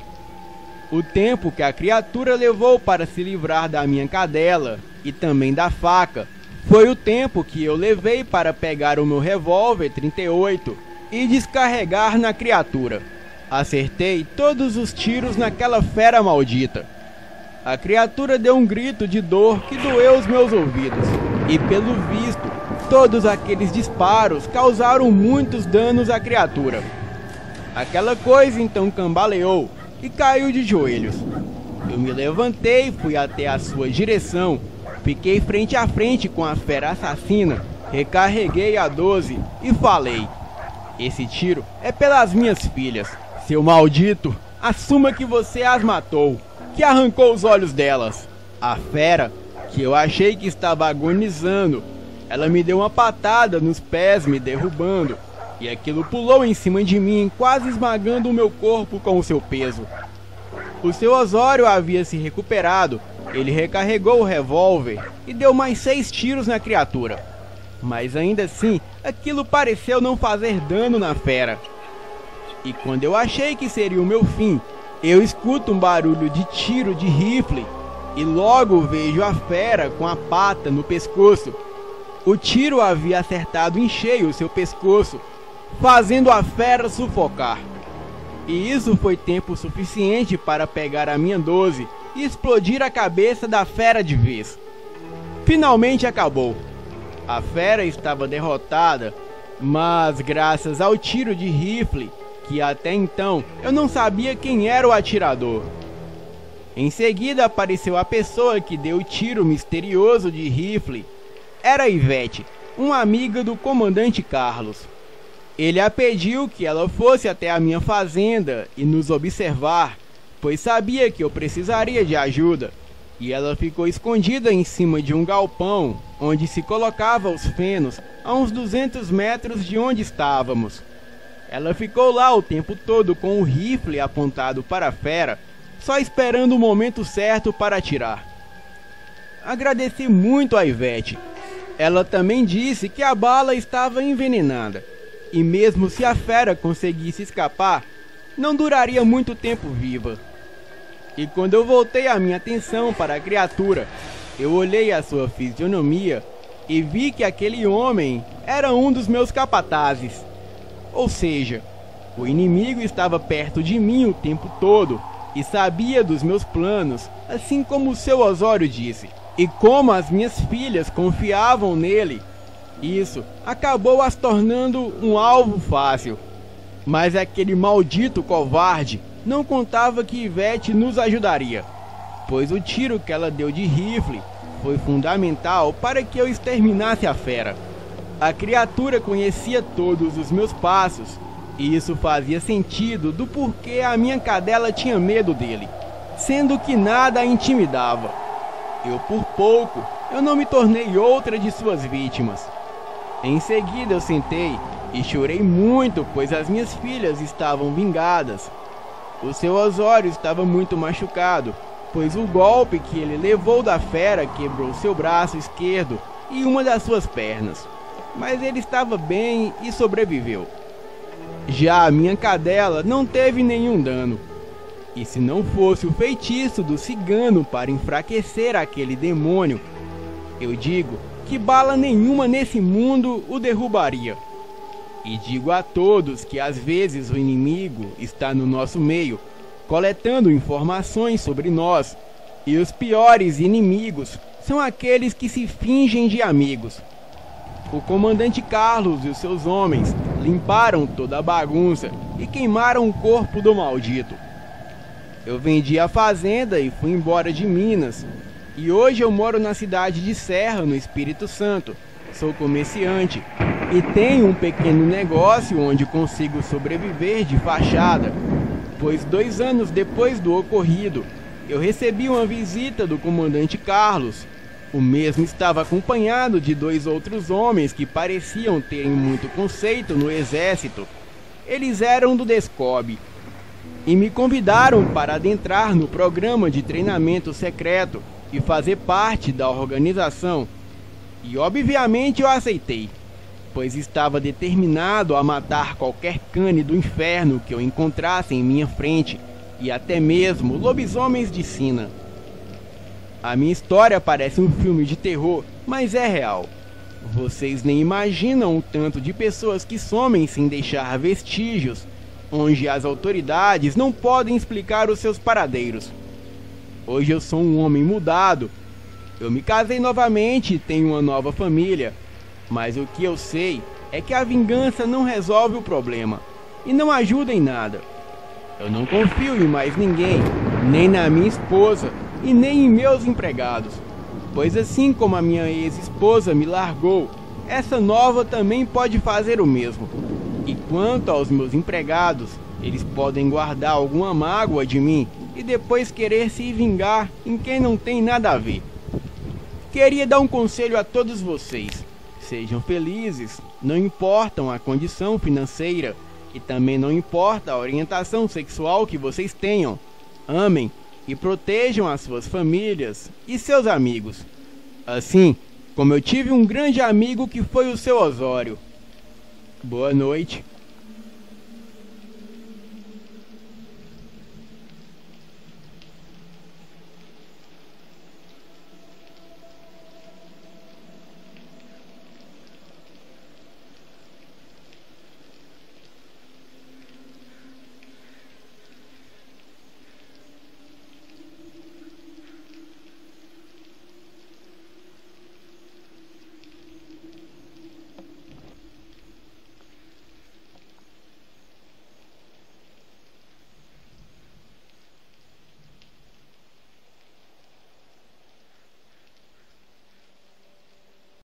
O tempo que a criatura levou para se livrar da minha cadela e também da faca foi o tempo que eu levei para pegar o meu revólver trinta e oito e descarregar na criatura. Acertei todos os tiros naquela fera maldita. A criatura deu um grito de dor que doeu os meus ouvidos, e pelo visto, todos aqueles disparos causaram muitos danos à criatura. Aquela coisa então cambaleou e caiu de joelhos. Eu me levantei, fui até a sua direção, fiquei frente a frente com a fera assassina, recarreguei a doze e falei: esse tiro é pelas minhas filhas. Seu maldito, assuma que você as matou, que arrancou os olhos delas. A fera, que eu achei que estava agonizando, ela me deu uma patada nos pés, me derrubando, e aquilo pulou em cima de mim, quase esmagando o meu corpo com o seu peso. O seu Osório havia se recuperado, ele recarregou o revólver e deu mais seis tiros na criatura. Mas ainda assim, aquilo pareceu não fazer dano na fera. E quando eu achei que seria o meu fim, eu escuto um barulho de tiro de rifle e logo vejo a fera com a pata no pescoço. O tiro havia acertado em cheio o seu pescoço, fazendo a fera sufocar. E isso foi tempo suficiente para pegar a minha doze e explodir a cabeça da fera de vez. Finalmente acabou. A fera estava derrotada, mas graças ao tiro de rifle, que até então eu não sabia quem era o atirador. Em seguida apareceu a pessoa que deu o tiro misterioso de rifle. Era Ivete, uma amiga do comandante Carlos. Ele a pediu que ela fosse até a minha fazenda e nos observar, pois sabia que eu precisaria de ajuda, e ela ficou escondida em cima de um galpão, onde se colocava os fenos, a uns duzentos metros de onde estávamos. Ela ficou lá o tempo todo com o rifle apontado para a fera, só esperando o momento certo para atirar. Agradeci muito a Ivete. Ela também disse que a bala estava envenenada, e mesmo se a fera conseguisse escapar, não duraria muito tempo viva. E quando eu voltei a minha atenção para a criatura, eu olhei a sua fisionomia e vi que aquele homem era um dos meus capatazes. Ou seja, o inimigo estava perto de mim o tempo todo e sabia dos meus planos, assim como o seu Osório disse. E como as minhas filhas confiavam nele, isso acabou as tornando um alvo fácil. Mas aquele maldito covarde não contava que Ivete nos ajudaria, pois o tiro que ela deu de rifle foi fundamental para que eu exterminasse a fera. A criatura conhecia todos os meus passos, e isso fazia sentido do porquê a minha cadela tinha medo dele, sendo que nada a intimidava. Eu por pouco, eu não me tornei outra de suas vítimas. Em seguida eu sentei e chorei muito, pois as minhas filhas estavam vingadas. O seu Osório estava muito machucado, pois o golpe que ele levou da fera quebrou seu braço esquerdo e uma das suas pernas. Mas ele estava bem e sobreviveu. Já a minha cadela não teve nenhum dano. E se não fosse o feitiço do cigano para enfraquecer aquele demônio, eu digo que bala nenhuma nesse mundo o derrubaria. E digo a todos que às vezes o inimigo está no nosso meio, coletando informações sobre nós, e os piores inimigos são aqueles que se fingem de amigos. O comandante Carlos e os seus homens limparam toda a bagunça e queimaram o corpo do maldito. Eu vendi a fazenda e fui embora de Minas, e hoje eu moro na cidade de Serra, no Espírito Santo. Sou comerciante e tenho um pequeno negócio onde consigo sobreviver de fachada, pois dois anos depois do ocorrido, eu recebi uma visita do comandante Carlos. O mesmo estava acompanhado de dois outros homens que pareciam terem muito conceito no exército. Eles eram do Descob e me convidaram para adentrar no programa de treinamento secreto e fazer parte da organização. E obviamente eu aceitei, pois estava determinado a matar qualquer cane do inferno que eu encontrasse em minha frente, e até mesmo lobisomens de sina. A minha história parece um filme de terror, mas é real. Vocês nem imaginam o tanto de pessoas que somem sem deixar vestígios, onde as autoridades não podem explicar os seus paradeiros. Hoje eu sou um homem mudado. Eu me casei novamente e tenho uma nova família. Mas o que eu sei é que a vingança não resolve o problema e não ajuda em nada. Eu não confio em mais ninguém, nem na minha esposa e nem em meus empregados, pois assim como a minha ex-esposa me largou, essa nova também pode fazer o mesmo. E quanto aos meus empregados, eles podem guardar alguma mágoa de mim e depois querer se vingar em quem não tem nada a ver. Queria dar um conselho a todos vocês: sejam felizes, não importam a condição financeira e também não importa a orientação sexual que vocês tenham. Amem e protejam as suas famílias e seus amigos, assim como eu tive um grande amigo que foi o seu Osório. Boa noite.